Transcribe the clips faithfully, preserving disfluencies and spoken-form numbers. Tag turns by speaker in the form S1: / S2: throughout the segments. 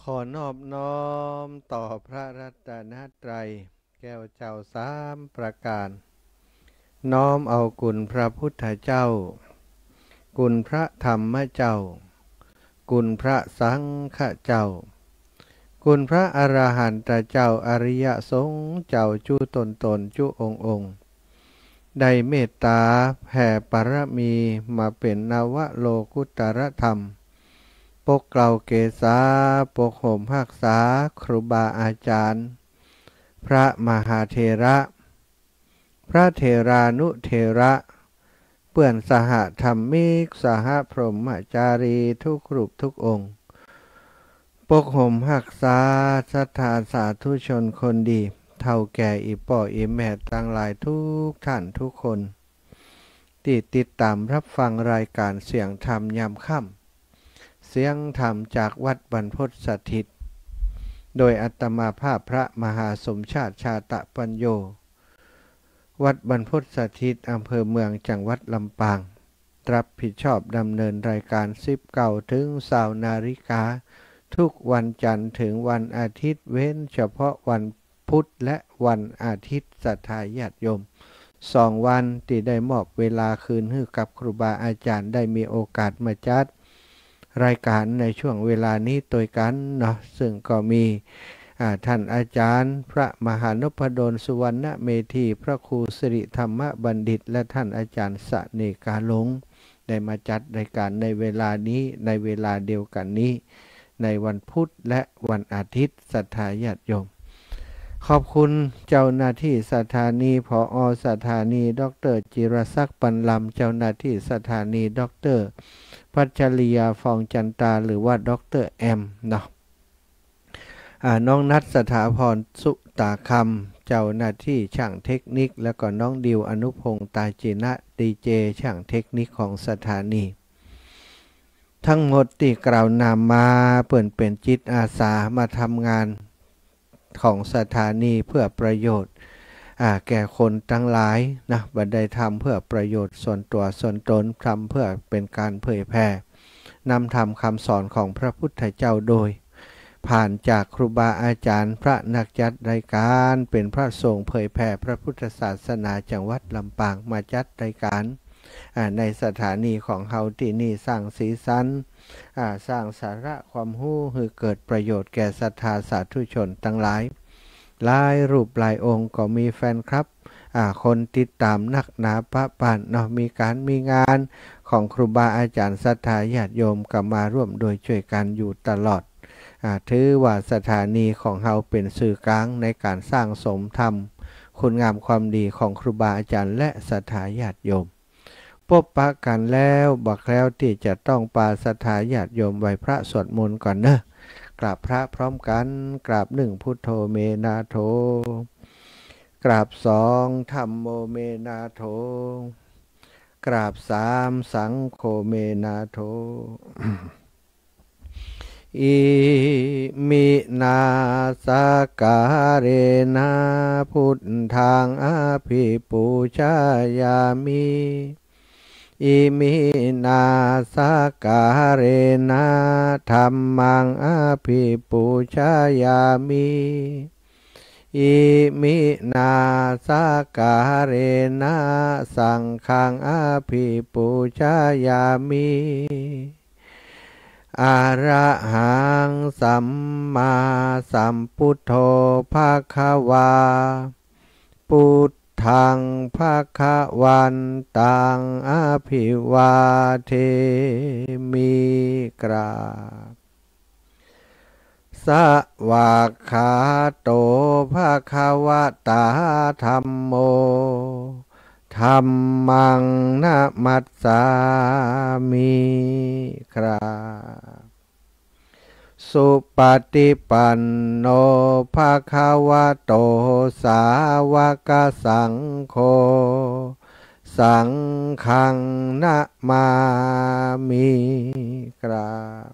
S1: ขอนอบน้อมต่อพระรัตนตรัยแก้วเจ้าสามประการน้อมเอาคุณพระพุทธเจ้าคุณพระธรรมเจ้าคุณพระสังฆเจ้าคุณพระอรหันตเจ้าอริยสงฆ์เจ้าจุตนตนจุองค์องค์ได้เมตตาแผ่ปรมีมาเป็นนวโลกุตรธรรมปกเกล้าเกษาปกห่มรักษาครูบาอาจารย์พระมหาเถระพระเถรานุเถระเปื่อนสหธรรมิกสหพรหมจารีทุกรูปทุกองค์ปกห่มรักษาศรัทธาสาธุชนคนดีเท่าแก่อีป่ออีแม่ตั้งหลายทุกท่านทุกคนที่ติดตามรับฟังรายการเสียงธรรมยามค่ำเสียงธรรมจากวัดบรรพตสถิตโดยอัตมาภาพพระมหาสมชาติชาตะปัญโยวัดบรรพตสถิตอำเภอเมืองจังหวัดลำปางรับผิดชอบดำเนินรายการสิบเก้าถึงสาวนาฬิกาทุกวันจันทร์ถึงวันอาทิตย์เว้นเฉพาะวันพุธและวันอาทิตย์ศรัทธาญาติโยมสองวันที่ได้มอบเวลาคืนให้กับครูบาอาจารย์ได้มีโอกาสมาจัดรายการในช่วงเวลานี้โดยกันเนาะซึ่งก็มีท่านอาจารย์พระมหานพดลสุวรรณเมธีพระครูสิริธรรมบัณฑิตและท่านอาจารย์สเนกาหลงได้มาจัดรายการในเวลานี้ในเวลาเดียวกันนี้ในวันพุธและวันอาทิตย์ศรัทธาญาติโยมขอบคุณเจ้าหน้าที่สถานีผอ.สถานีดร.จิรศักดิ์ปันลำเจ้าหน้าที่สถานีดร.พัชริยาฟองจันตาหรือว่าดร.แอมเนาะน้องนัทสถาพรสุตาคำเจ้าหน้าที่ช่างเทคนิคแล้วก็น้องดิวอนุพงษ์ตาจินะดีเจช่างเทคนิคของสถานีทั้งหมดที่กล่าวนามมาเปิ่นเป็นจิตอาสามาทำงานของสถานีเพื่อประโยชน์แก่คนทั้งหลายนะบัดได้ทำเพื่อประโยชน์ส่วนตัวส่วนตนทำเพื่อเป็นการเผยแผ่นำธรรมคำสอนของพระพุทธเจ้าโดยผ่านจากครูบาอาจารย์พระนักจัดรายการเป็นพระสงฆ์เผยแผ่พระพุทธศาสนาจังหวัดลำปางมาจัดรายการในสถานีของเฮาที่นี่สร้างสีสันสร้างสาระความรู้ให้เกิดประโยชน์แก่ศรัทธาสาธุชนทั้งหลายหลายรูปหลายองค์ก็มีแฟนครับคนติดตามนักหนาปะปานเนาะมีการมีงานของครูบาอาจารย์ศรัทธาญาติโยมก็มาร่วมโดยช่วยกันอยู่ตลอดถือว่าสถานีของเฮาเป็นสื่อกลางในการสร้างสมธรรมคุณงามความดีของครูบาอาจารย์และศรัทธาญาติโยมพบปะกันแล้วบอกแล้วที่จะต้องปาศรัทธาญาติโยมไหว้พระสวดมนต์ก่อนเนอะกราบพระพร้อมกันกราบหนึ่งพุทโธเมนาโถกราบสองธัมโมเมนาโถกราบสามสังโฆเมนาโถ อิมินาสการเรนะพุทธังอภิปูชายามิอิมินาสการเรนะธัมมังอภิปูชายามิอิมินาสการเรนะสังฆังอภิปูชายามิอะระหังสัมมาสัมพุทโธภะคะวาพุทธังภะคะวันตังอภิวาเทมิกราบสวากขาโตภะคะวะตาธัมโมธัมมังนะมัสสามิครับสุปฏิปันโนภะคะวะโตสาวกสังโฆสังฆังนะมามิครับ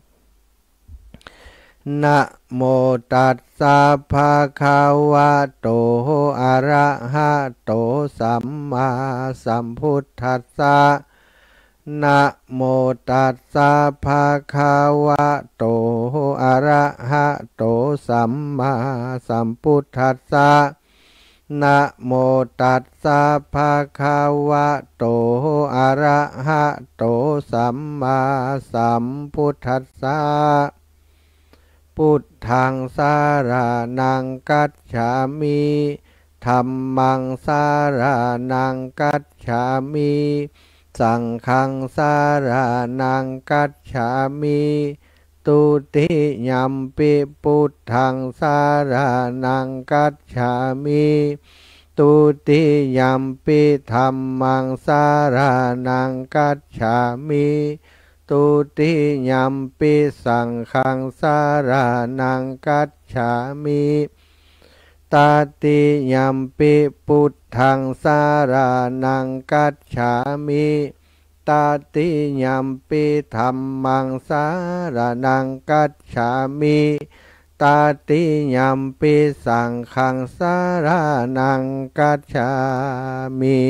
S1: นะโมตัสสะภะคะวะโตอะระหะโตสัมมาสัมพุทธัสสะนะโมตัสสะภะคะวะโตอะระหะโตสัมมาสัมพุทธัสสะนะโมตัสสะภะคะวะโตอะระหะโตสัมมาสัมพุทธัสสะพุทธังสารานังกัจฉามิธัมมังสารานังกัจฉามิสังฆังสารานังกัจฉามิตุติยัมปิพุทธังสารานังกัจฉามิตุติยัมปิธัมมังสารานังกัจฉามิตุติยัมปิสังฆังสารานังกัจฉามิตาติยัมปิพุทธังสารานังกัจฉามิตาติยัมปิธัมมังสารานังกัจฉามิตาติยัมปิสังฆังสารานังกัจฉามิ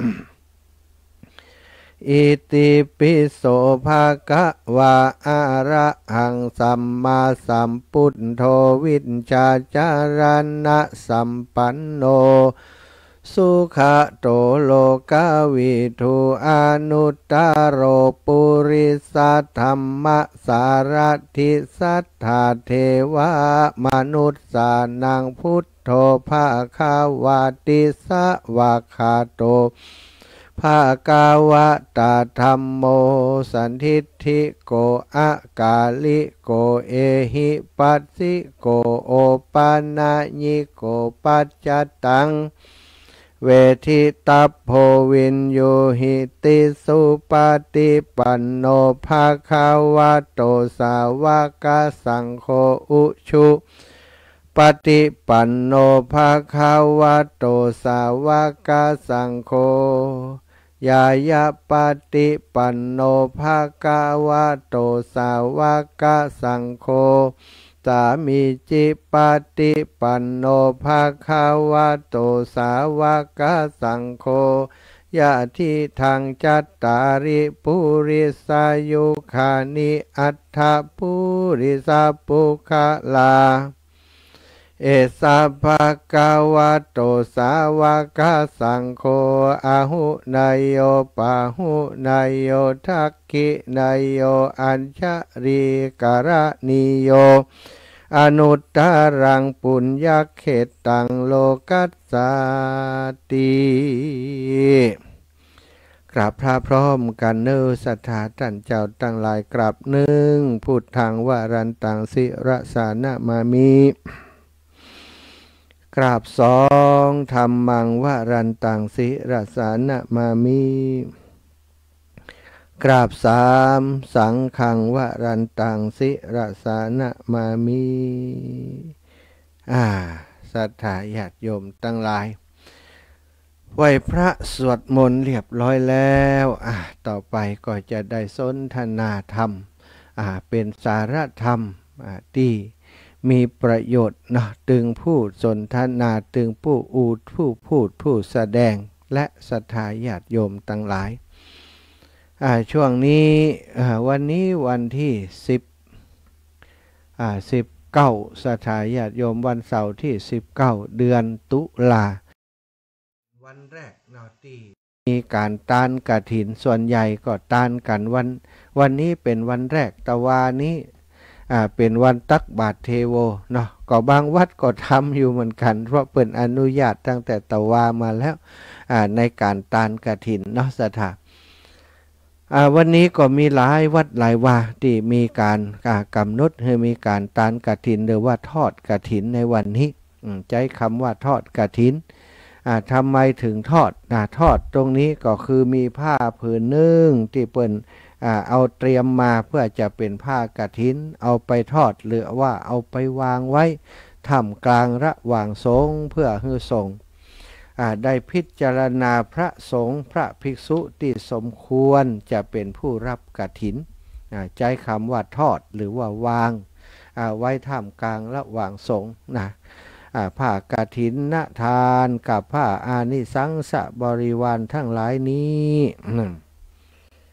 S1: อิติปิโสภะคะวะอะระหังสัมมาสัมพุทโธวิชชาจารณะสัมปันโนสุขโตโลกวิทูอนุตตโรปุริสัทธัมมสารถิสัทธาเทวมนุสสานังพุทโธภะคะวะติสวะคาโตภะคะวะตาธัมโมสันทิฏฐิโกอะกาลิโกเอหิปัสสิโกโอปานะญิโกปัจจตังเวทิตัพโพวินโยหิติสุปฏิปันโนภะคะวะโตสาวกสังโฆอุชุปฏิปันโนภะคะวะโตสาวกสังโฆยายะปฏิปันโนภะคะวะโตสาวกสังโฆสามีจิปฏิปันโนภะคะวะโตสาวกสังโฆยะทิทังจัตตาริปุริสายุคานิอัตถปุริสาปุคะลาเอสะภะคะวะโตสาวกสังโฆอะหุนายโยปะหุนายโยทักขินายโยอัญชริกรณิโยอนุตตรังปุญญเขตังโลกัสสติกราบพระพร้อมกันเนื้อศรัทธาท่านเจ้าตั้งหลายกราบหนึ่งพุทธังวรันตังสิรสานะมามิกราบสองธรรมังวรันตังสิรสานะมามิกราบสามสังฆังวรันตังสิรสานะมามิอ่าศรัทธาญาติโยมตั้งหลายไหว้พระสวดมนต์เรียบร้อยแล้วอ่าต่อไปก็จะได้สนทนาธรรมอ่าเป็นสาระธรรมอ่าที่มีประโยชน์นะตึงพูดสนทนาตึงผู้อูดผู้พูดผู้แสดงและศรัทธาญาติโยมตั้งหลายอ่าช่วงนี้อ่าวันนี้วันที่สิบอ่าสิบเก้าศรัทธาญาติโยมวันเสาร์ที่สิบเก้าเดือนตุลาวันแรกเนาะที่มีการตานกฐินส่วนใหญ่ก็ตานกันวันวันนี้เป็นวันแรกตะวานี้อ่าเป็นวันตักบาตรเทโวเนาะก็บางวัดก็ทำอยู่เหมือนกันเพราะเปิดอนุญาตตั้งแต่ตะวามาแล้วอ่าในการตานกฐินเนาะศรัทธาอ่าวันนี้ก็มีหลายวัดหลายวาที่มีการกำหนดให้มีการตานกฐินหรือว่าทอดกฐินในวันนี้ใช้คำว่าทอดกฐินอ่าทำไมถึงทอดอ่าทอดตรงนี้ก็คือมีผ้าผืนหนึ่งที่เปิ้นอ่าเอาเตรียมมาเพื่อจะเป็นผ้ากฐินเอาไปทอดหรือว่าเอาไปวางไว้ท่ามกลางระหว่างสงฆ์เพื่อให้สงฆ์ได้พิจารณาพระสงฆ์พระภิกษุที่สมควรจะเป็นผู้รับกฐินใช้คำว่าทอดหรือว่าวางไว้ท่ามกลางระหว่างสงฆ์นะผ้ากฐินนทานกับผ้าอานิสังสบริวารทั้งหลายนี้เ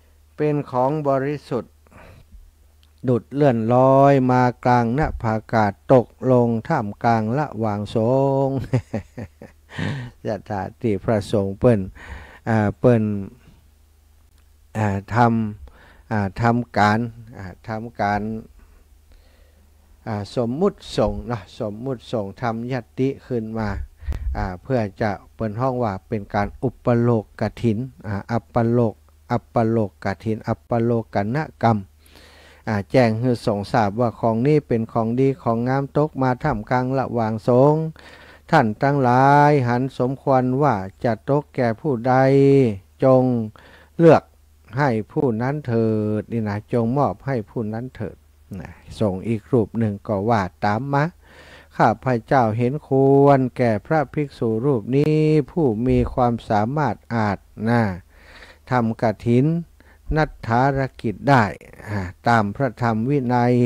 S1: เป็นของบริสุทธิ์ดุดเลื่อนลอยมากลางหน้าผากาศตกลงท่ามกลางละหว่างสงฆ์ ยะถาที่พระสงฆ์เปิ้นอ่าเปิ้นอ่าทำอ่าทำการอ่าทำการอ่าสมมุติส่งเนาะสมมุติส่งทำยัตติขึ้นมาอ่าเพื่อจะเปิ้นห้องว่าเป็นการอุปโลกกฐินอ่าอัปปโลกอัปปโลกกฐินอัปปโลกนกรรมแจ้งให้สงทราบว่าของนี้เป็นของดีของงามตกมาท่ามกลางระหว่างสงฆ์ท่านทั้งหลายหันสมควรว่าจะตกแก่ผู้ใดจงเลือกให้ผู้นั้นเถิดนี่นะจงมอบให้ผู้นั้นเถิดนะส่งอีกรูปหนึ่งก็ว่าตามมาข้าพระเจ้าเห็นควรแก่พระภิกษุรูปนี้ผู้มีความสามารถอาจนะทำกฐินนัฏฐารกิจได้ตามพระธรรมวินัย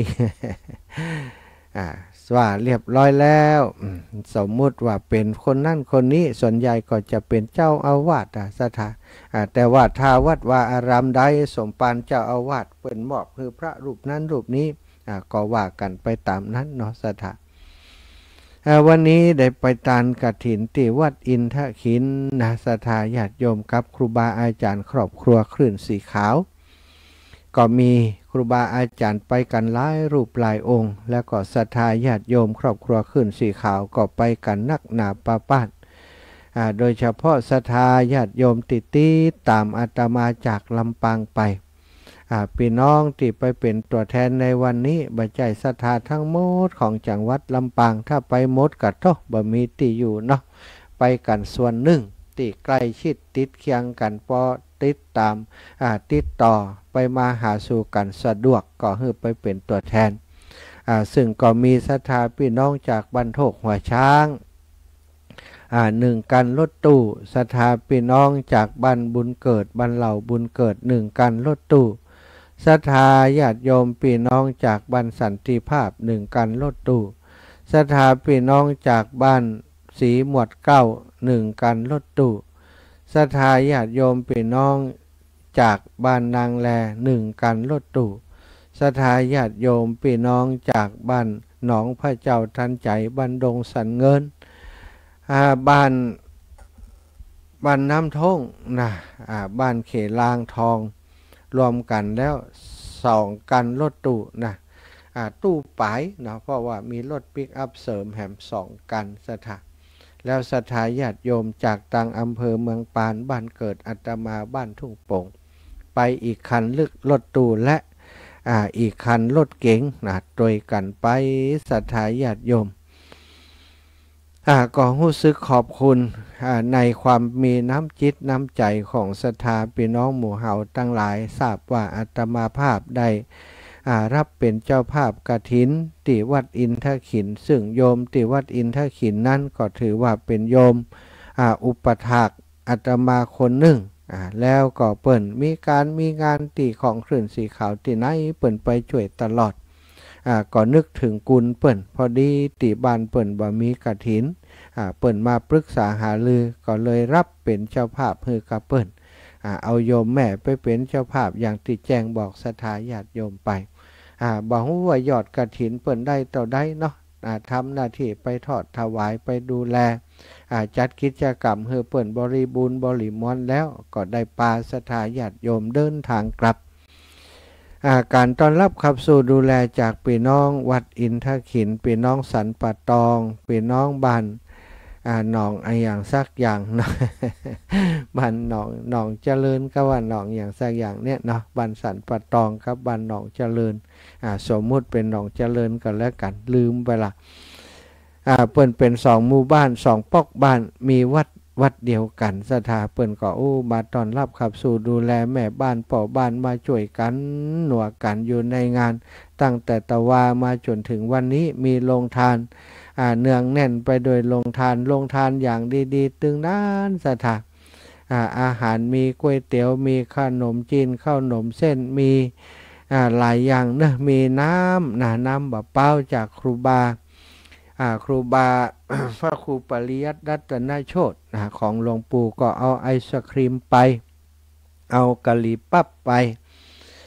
S1: ว่าเรียบร้อยแล้วสมมุติว่าเป็นคนนั่นคนนี้ส่วนใหญ่ก็จะเป็นเจ้าอาวาสสถานแต่ว่าถ้าวัดว่าอารามใดสมปานเจ้าอาวาสเป็นมอบคือพระรูปนั้นรูปนี้ก็ว่ากันไปตามนั้นเนาะสถานวันนี้ได้ไปตานกฐินที่วัดอินทขินนะศรัทธาญาติโยมกับครูบาอาจารย์ครอบครัวคลื่นสีขาวก็มีครูบาอาจารย์ไปกันหลายรูปหลายองค์แล้วก็ศรัทธาญาติโยมครอบครัวคลื่นสีขาวก็ไปกันนักหนาปาป้านโดยเฉพาะศรัทธาญาติโยมติดติดตามอาตมาจากลำปางไปพี่น้องที่ไปเป็นตัวแทนในวันนี้บัจจัยศรัทธาทั้งหมดของจังหวัดลำปางถ้าไปหมดกัดโตบ่มีที่อยู่เนาะไปกันส่วนหนึ่งที่ใกล้ชิดติดเคียงกันพอติดตามติดต่อไปมาหาสู่กันสะดวกก็คือไปเป็นตัวแทนซึ่งก็มีศรัทธาพี่น้องจากบ้านโทกหัวช้างหนึ่งกันรถตู้ศรัทธาพี่น้องจากบ้านบุญเกิดบ้านเหล่าบุญเกิดหนึ่งกันรถตู้ศรัทธาญาติโยมพี่น้องจากบ้านสันติภาพหนึ่งกันรถตู้ศรัทธาพี่น้องจากบ้านศรีหมวดเก้าหนึ่งกันรถตู้ศรัทธาญาติโยมพี่น้องจากบ้านนางแลหนึ่งกันรถตู้ศรัทธาญาติโยมพี่น้องจากบ้านหนองพระเจ้าทันใจบ้านดงสันเงินบ้านบ้านน้ำท่งนะบ้านเขลางทองรวมกันแล้วสองกันรถตู้นะตู้ปายเนาะเพราะว่ามีรถปิกอัพเสริมแหมสองกันสถาแล้วศรัทธาญาติโยมจากต่างอำเภอเมืองปานบ้านเกิดอาตมาบ้านทุ่งโป่งไปอีกคันลึกรถตู้และอ่าอีกคันรถเก๋งนะโดยกันไปศรัทธาญาติโยมอ่าก็รู้สึกขอบคุณอ่าในความมีน้ำจิตน้ำใจของศรัทธาพี่น้องหมู่เฮาทั้งหลายทราบว่าอาตมาภาพได้อ่ารับเป็นเจ้าภาพกฐินที่วัดอินทขินซึ่งโยมที่วัดอินทขินนั้นก็ถือว่าเป็นโยมอ่าอุปถากอาตมาคนหนึ่งอ่าแล้วก็เปิ่นมีการมีงานตีของคลื่นสีขาวที่ไหนเปิ่นไปช่วยตลอดอ่าก็นึกถึงกุลเปิ่นพอดีตีบ้านเปิ่นบ่มีกฐินอ่าเปิ่นมาปรึกษาหารือก็เลยรับเป็นเจ้าภาพฮือกับเปิ่นอ่าเอาโยมแม่ไปเป็นเจ้าภาพอย่างที่แจ้งบอกศรัทธาญาติโยมไปอ่าบอกว่ายอดกฐินเปิ่นได้ต่อได้เนาะอ่าทำหน้าที่ไปทอดถวายไปดูแลจัดกิจกรรมเพื่อเปิ่นบริบูรณ์บริมอนแล้วก็ได้ปาศรัทธาญาติโยมเดินทางกลับการต้อนรับขับสู่ดูแลจากพี่น้องวัดอินทขินพี่น้องสันป่าตองพี่น้องบ้านหนองไออย่างสักอย่างนะ บ้านหนองหนองเจริญก็ว่าหนองอย่างสักอย่างเนี่ยเนาะบ้านสันป่าตองครับบ้านหนองเจริญสมมุติเป็นหนองเจริญกันแล้วกันลืมไปละอ่าเปิ้นเป็นสองหมู่บ้านสองปอกบ้านมีวัดวัดเดียวกันศรัทธาเปิ้นก็อู้มาต้อนรับขับสู่ดูแลแม่บ้านป่อบ้านมาช่วยกันหนัวกันอยู่ในงานตั้งแต่ตะวามาจนถึงวันนี้มีโรงทานอ่าเนืองแน่นไปโดยโรงทานโรงทานอย่างดีๆตึงนั้นศรัทธาอ่าอาหารมีก๋วยเตี๋ยวมีขนมจีนข้าวหนมเส้นมีอ่าหลายอย่างเนอะมีน้ำนะน้ำบะเป้าจากครูบาครูบา พระครูปริยัติรัตนโชติของหลวงปู่ก็เอาไอศครีมไปเอากะหรี่ปั๊บไป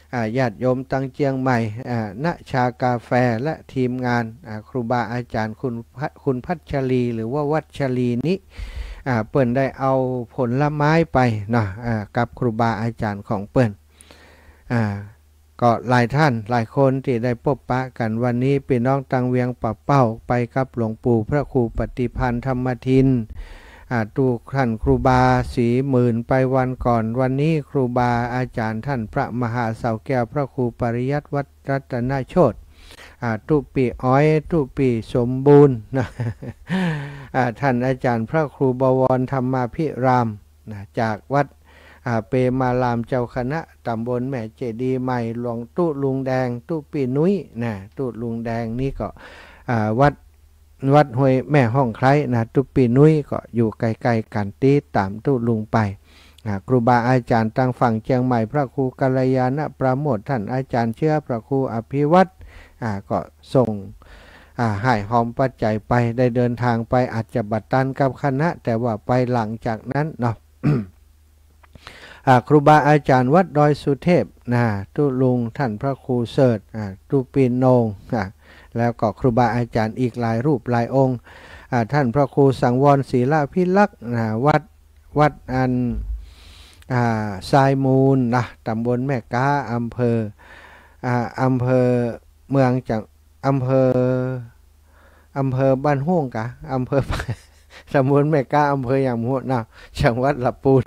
S1: ญาติโยมตั้งเจียงใหม่ณชากาแฟและทีมงานครูบาอาจารย์คุณคุณพัชรีหรือว่าวัชรีนี้เปิ้นได้เอาผลไม้ไปเนาะกับครูบาอาจารย์ของเปิ้นก็หลายท่านหลายคนที่ได้พบปะกันวันนี้พี่น้องตังเวียงปะเป้าไปกับหลวงปู่พระครูปฏิพันธ์ธรรมทินตูท่านครูบาสีหมื่นไปวันก่อนวันนี้ครูบาอาจารย์ท่านพระมหาเสาแก้วพระครูปริยัติวัดรัตนโชติตุปีอ้อยตุปีสมบูรณ์นะท่านอาจารย์พระครูบวรธรรมาภิรามนะจากวัดเปมาลามเจ้าคณะตำบลแม่เจดีใหม่หลวงตุลุงแดงตุปีนุ้ยนะตุลุงแดงนี่ก็วัดวัดห้วยแม่ห้องไคร้นะตุปีนุ้ยก็อยู่ใกล้ๆกันตีตามตุลุงไปครูบาอาจารย์ตั้งฝั่งเชียงใหม่พระครูกัลยาณประโมทท่านอาจารย์เชื่อพระครูอภิวัตรก็ส่งให้หอมปัจจัยไปได้เดินทางไปอาจจะบัดตันกับคณะแต่ว่าไปหลังจากนั้นเนาะ ครูบาอาจารย์วัดดอยสุเทพนะตุลุงท่านพระครูเสิร์ชตุปีนงแล้วก็ครูบาอาจารย์อีกหลายรูปหลายองค์ท่านพระครูสังวรศีลพิลักษ์วัดวัดอันทรายมูลนะตำบลแม่ก้าอำเภออำเภอเมืองจากอำเภออำเภอบ้านห้วงกะอำเภอตำบลแม่ก้าอำเภออย่างหัวหน้าจังหวัดลำพูน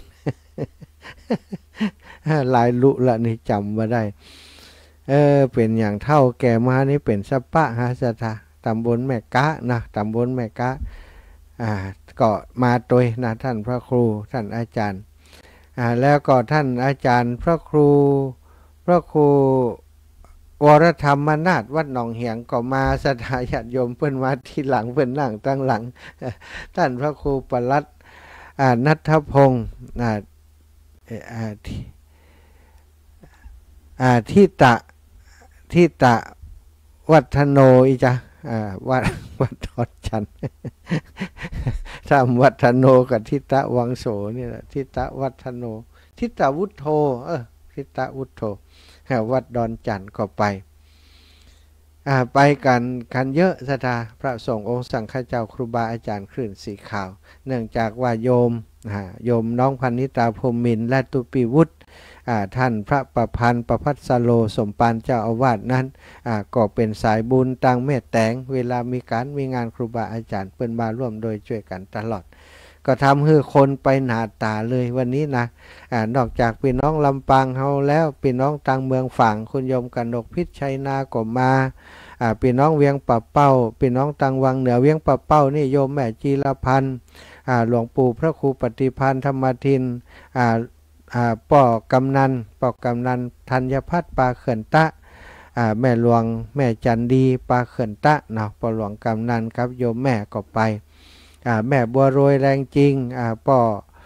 S1: หลายลุละนี่จำมาได้เออเป็นอย่างเท่าแก่มานี่เป็นสปะฮะสถาตำบลแม่กะนะตำบลแม่กะอ่าก็มาโดยนะท่านพระครูท่านอาจารย์อ่าแล้วก็ท่านอาจารย์พระครูพระครูวรธรรมนาถวัดหนองเหียงก็มาสถาญาติโยมเพิ่นมาที่หลังเพิ่นนั่งตั้งหลังท่านพระครูปลัดอ่าณัฐพงศ์อ่าอ่าอ่าทิตะทิตะวัฒโนอีจ้ะอ่าวัดวัดทอดจันทำวัฒโนกับทิตะวังโสนี่แหละทิตะวัฒโนทิตะวุฒโธเออทิตะวุฒโธวัดดอนจันทร์ก็ไปอ่าไปกันกันเยอะสถาพระสงฆ์องค์สังฆเจ้าครูบาอาจารย์คลื่นสีขาวเนื่องจากว่าโยมโยมน้องพันนิตาพรหมินทร์และตุปีวุฒิท่านพระประพันธ์ประพัสโลสมปานเจ้าอาวาสนั้นก็เป็นสายบุญต่างเมตแตงเวลามีการมีงานครูบาอาจารย์เปิ้นมาร่วมโดยช่วยกันตลอดก็ทำให้คนไปหนาตาเลยวันนี้นะอ่านอกจากพี่น้องลำปางเฮาแล้วพี่น้องต่างเมืองฝั่งคุณโยมกนกพิษชัยนาก็มาอ่าพี่น้องเวียงปะเป้าพี่น้องต่างวังเหนือเวียงปะเป้านี่โยมแม่จีรพันธ์อ่าหลวงปู่พระครูปฏิพันธ์ธรรมทินอ่าอ่าป่อกำนันป่อกำนันธัญพัฒน์ปาเขื่อนตะอ่าแม่หลวงแม่จันดีปาเขื่อนตะเนาะป่อหลวงกำนันครับโยมแม่ก็ไปแม่บัวโรยแรงจริงป่อ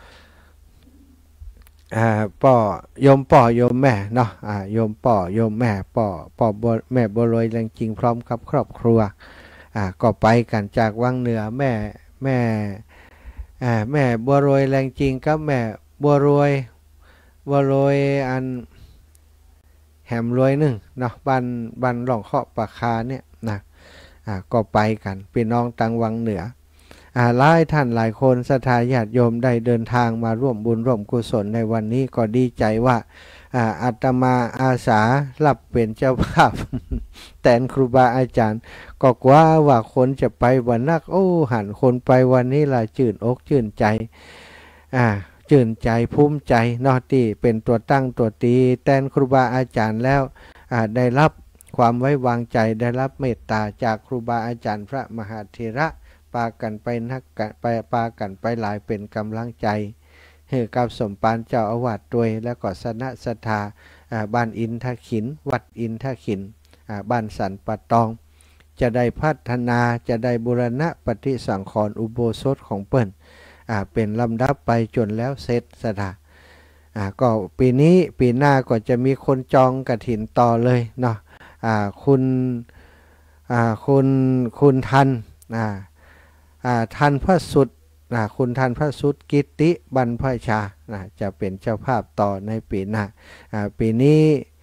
S1: ป่อโยมป่อโยมแม่เนาะโยมป่อโยมแม่ป่อป่อบัวแม่บัวโรยแรงจริงพร้อมกับครอบครัวก็ไปกันจากวังเหนือแม่แม่แม่บัวโรยแรงจริงกับแม่บัวโรยบัวโรยอันแหมรวยหนึ่งเนาะบ้านบ้านหล่องเคาะปากคาเนี่ยนะก็ไปกันพี่น้องต่างวังเหนือหลายท่านหลายคนศรัทธาญาติโยมได้เดินทางมาร่วมบุญร่วมกุศลในวันนี้ก็ดีใจว่าอาตมาอาสารับเป็นเจ้าภาพ แทนครูบาอาจารย์ก็กว่าว่าคนจะไปวันนักโอ้หันคนไปวันนี้ล่ะชื่นอกชื่นใจอ่าชื่นใจภูมิใจนอตีเป็นตัวตั้งตัวตีแทนครูบาอาจารย์แล้วได้รับความไว้วางใจได้รับเมตตาจากครูบาอาจารย์พระมหาเถระปากันไปนักกันไปปากันไปหลายเป็นกำลังใจให้กับสมปานเจ้าอาวาสด้วยแล้วก็สนะศรัทธาบ้านอินทขินวัดอินทขินบ้านสันปะตองจะได้พัฒนาจะได้บูรณะปฏิสังขรณ์อุโบสถของเปิ้นเป็นลำดับไปจนแล้วเสร็จสถาก็ปีนี้ปีหน้าก็จะมีคนจองกฐินต่อเลยเนาะคุณคุณคุณทันทันพระสุดคุณทันพระสุดกิติบรรพชาจะเป็นเจ้าภาพต่อในปีหน้าปีนี้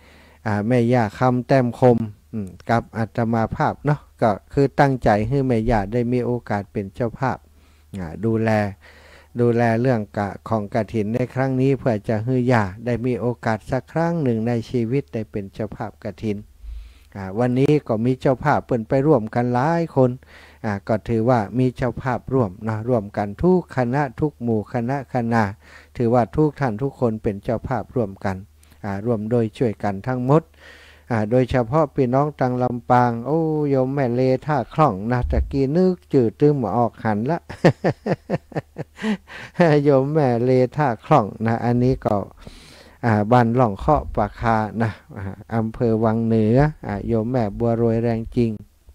S1: อ่าแม่ย่าคำแต้มคมกับอาตมาภาพเนาะก็คือตั้งใจให้แม่ย่าได้มีโอกาสเป็นเจ้าภาพดูแลดูแลเรื่องกะของกฐินในครั้งนี้เพื่อจะให้ย่าได้มีโอกาสสักครั้งหนึ่งในชีวิตได้เป็นเจ้าภาพกฐินวันนี้ก็มีเจ้าภาพเปิ่นไปร่วมกันหลายคนก็ถือว่ามีเจ้าภาพร่วมนะร่วมกันทุกคณะทุกหมู่คณะคณะถือว่าทุกท่านทุกคนเป็นเจ้าภาพร่วมกันร่วมโดยช่วยกันทั้งหมดโดยเฉพาะพี่น้องตังลำปางโอ้โยมแม่เลท่าคล่องนะตะกี้นึกจืดตื้มออกหันละโยมแม่เลท่าคล่องนะอันนี้ก็บ้านหล่องเคาะปากคานะอำเภอวังเหนือโยมแม่บัวรวยแรงจริง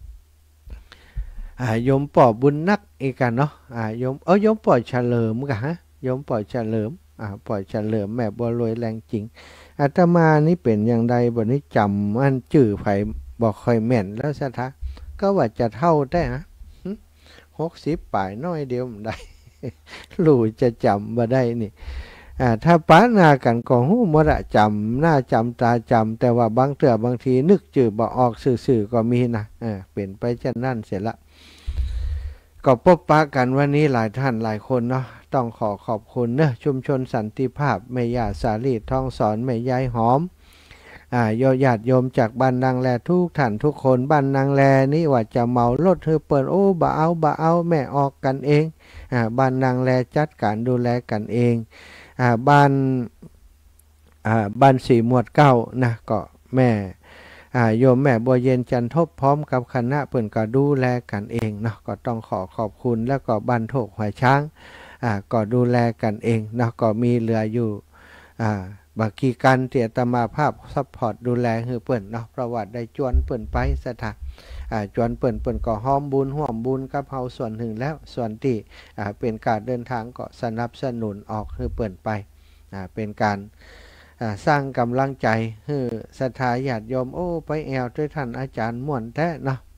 S1: โยมป่อบุญนักอีกกันเนาะโยมเออโยมป่อเฉลิมกันฮะโยมป่อเฉลิมป่อเฉลิมแม่บัวรวยแรงจริงอาตมานี่เป็นอย่างใดบ่นี้จำอันจื่อไผบอกค่อยแม่นแล้วซะทะก็ว่าจะเท่าได้ฮะหกสิบป่ายน้อยเดียวมันได้รู้จะจำบ่ได้นี่ถ้าป้านากันก็หู้มระจำหน้าจำตาจำแต่ว่าบางเตื่อบางทีนึกจื่อบ่ออกสื่อๆก็มีนะเป็นไปเช่นนั่นเสร็จละก็พบปะกันวันนี้หลายท่านหลายคนเนาะต้องขอขอบคุณเนอะชุมชนสันติภาพแม่ย่าสาลีทองสอนแม่ยายหอมอ่าโยญาติโยมจากบ้านนางแลทุกท่านทุกคนบ้านนางแลนี่ว่าจะเมารถเธอเปิดโอ้บ่เอาบ่เอาแม่ออกกันเองอ่าบ้านนางแลจัดการดูแลกันเองอ่าบ้านอ่าบ้านสีหมวดเก้านะก็แม่โยมแม่บัวเย็นจันทบพร้อมกับคณะเปิ่นก็ดูแลกันเองเนาะก็ต้องขอขอบคุณแล้วก็บ้านโถกหัวช้างอ่าก็ดูแลกันเองเนาะก็มีเหลืออยู่อ่าบักกีกันเตียตมาภาพซัพพอร์ตดูแลให้เปิ่นเนาะประวัติได้จวนเปิ่นไปสถาอ่าจวนเปิ่นเปิ่นก็ห้อมบุญห่วมบุญกับเฮาส่วนหนึ่งแล้วส่วนที่อ่าเป็นการเดินทางก็สนับสนุนออกให้เปิ่นไปอ่าเป็นการสร้างกำลังใจให้ศรัทธาญาติโยมโอ้ไปแอวด้วยท่านอาจารย์ม่วนแท้เนาะ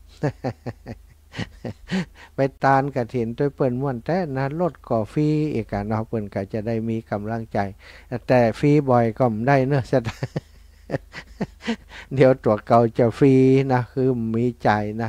S1: ไปตานกฐินด้วยเปิ่นม่วนแท้นะลดก่อฟรีอีกอ่ะเนาะเปิ่นก็จะได้มีกำลังใจแต่ฟรีบ่อยก็ไม่ได้เนอะศรัทธา เดี๋ยวตัวเก่าจะฟรีนะคือมีใจนะ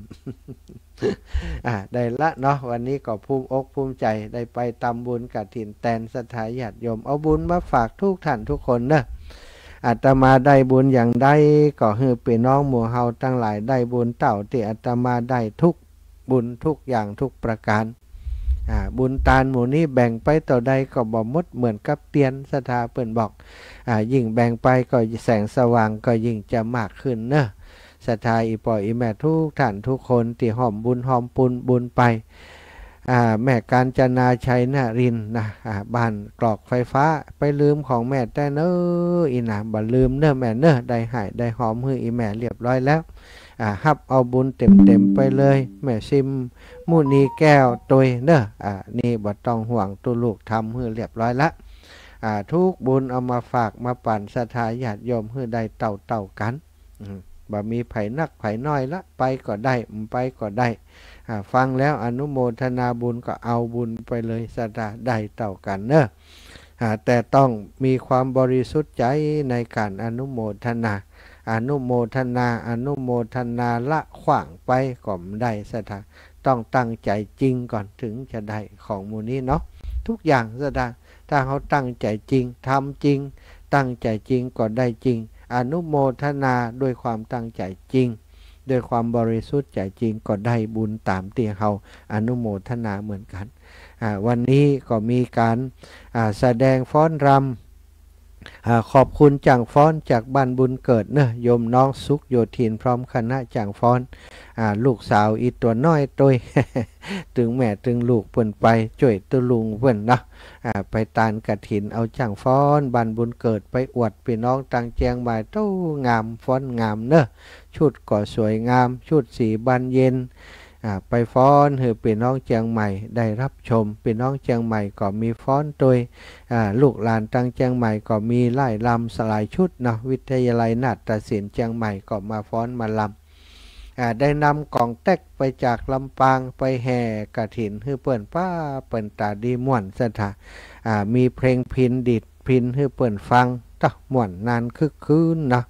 S1: อ่าได้ละเนาะวันนี้ก็ภูมิอกภูมิใจได้ไปตำบุญกฐินแตนศรัทธาญาติโยมเอาบุญมาฝากทุกท่านทุกคนเนอะอาตมาได้บุญอย่างใดก็คือพี่น้องหมู่เฮาทั้งหลายได้บุญเต่าที่อาตมาได้ทุกบุญทุกอย่างทุกประการอ่าบุญตาลหมู่นี้แบ่งไปต่อใดก็บ่หมดเหมือนกับเตียนศรัทธาเปิ้นบอกอ่ายิ่งแบ่งไปก็แสงสว่างก็ยิ่งจะมากขึ้นเนอะศรัทธาอีปออีแม่ทุกท่านทุกคนที่หอมบุญหอมปุนบุญไปแม่การจนาชัยนารินนะบ้านกรอกไฟฟ้าไปลืมของแม่แต่เนออีนะบ่ลืมเนอแม่เนอได้หายได้หอมมืออีแม่เรียบร้อยแล้วฮับเอาบุญเต็มเต็มไปเลยแม่ซิมมุนีแก้วตัวเนออ่านี่บ่ต้องห่วงตัวลูกทำมือเรียบร้อยละทุกบุญเอามาฝากมาปั่นศรัทธาญาติโยมเพื่อได้เต่าเต่ากันบ่มีไผ่นักไผ่น้อยละไปก็ได้ไปก็ได้ฟังแล้วอนุโมทนาบุญก็เอาบุญไปเลยศรัทธาได้เต่ากันเนอะแต่ต้องมีความบริสุทธิ์ใจในการอนุโมทนาอนุโมทนาอนุโมทนาละขว่างไปก็ไม่ได้ศรัทธาต้องตั้งใจจริงก่อนถึงจะได้ของมูนี้เนาะทุกอย่างศรัทธาถ้าเขาตั้งใจจริงทำจริงตั้งใจจริงก็ได้จริงอนุโมทนาด้วยความตั้งใจจริงด้วยความบริสุทธิ์ใจจริงก็ได้บุญตามที่เขาอนุโมทนาเหมือนกันวันนี้ก็มีการแสดงฟ้อนรำขอบคุณจ่างฟ้อนจากบ้านบุญเกิดเนอะโยมน้องสุขโยธินพร้อมคณะจ่างฟ้อนลูกสาวอีตัวน้อยตัว ถึงแม่ถึงลูกเปิ่นไปจ่วยตัวลุงเปิ่นนะไปตานกฐินเอาจ่างฟ้อนบ้านบุญเกิดไปอวดพี่น้องต่างแจงบ่ายเต้างามฟ้อนงามเนอะชุดก็สวยงามชุดสีบานเย็นไปฟ้อนให้พี่น้องเชียงใหม่ได้รับชมพี่น้องเชียงใหม่ก็มีฟ้อนตัวลูกหลานตั้งเชียงใหม่ก็มีไล่ลำสลายชุดเนาะวิทยาลัยนาฏศิลป์เชียงใหม่ก็มาฟ้อนมาลำได้นำกองแตกไปจากลำปางไปแห่กฐินให้เปิ่นป้าเปิ่นตาดีม่วนสถามีเพลงพินดิดพินให้เปิ่นฟังตะม่วนนานคึกคืนเนาะ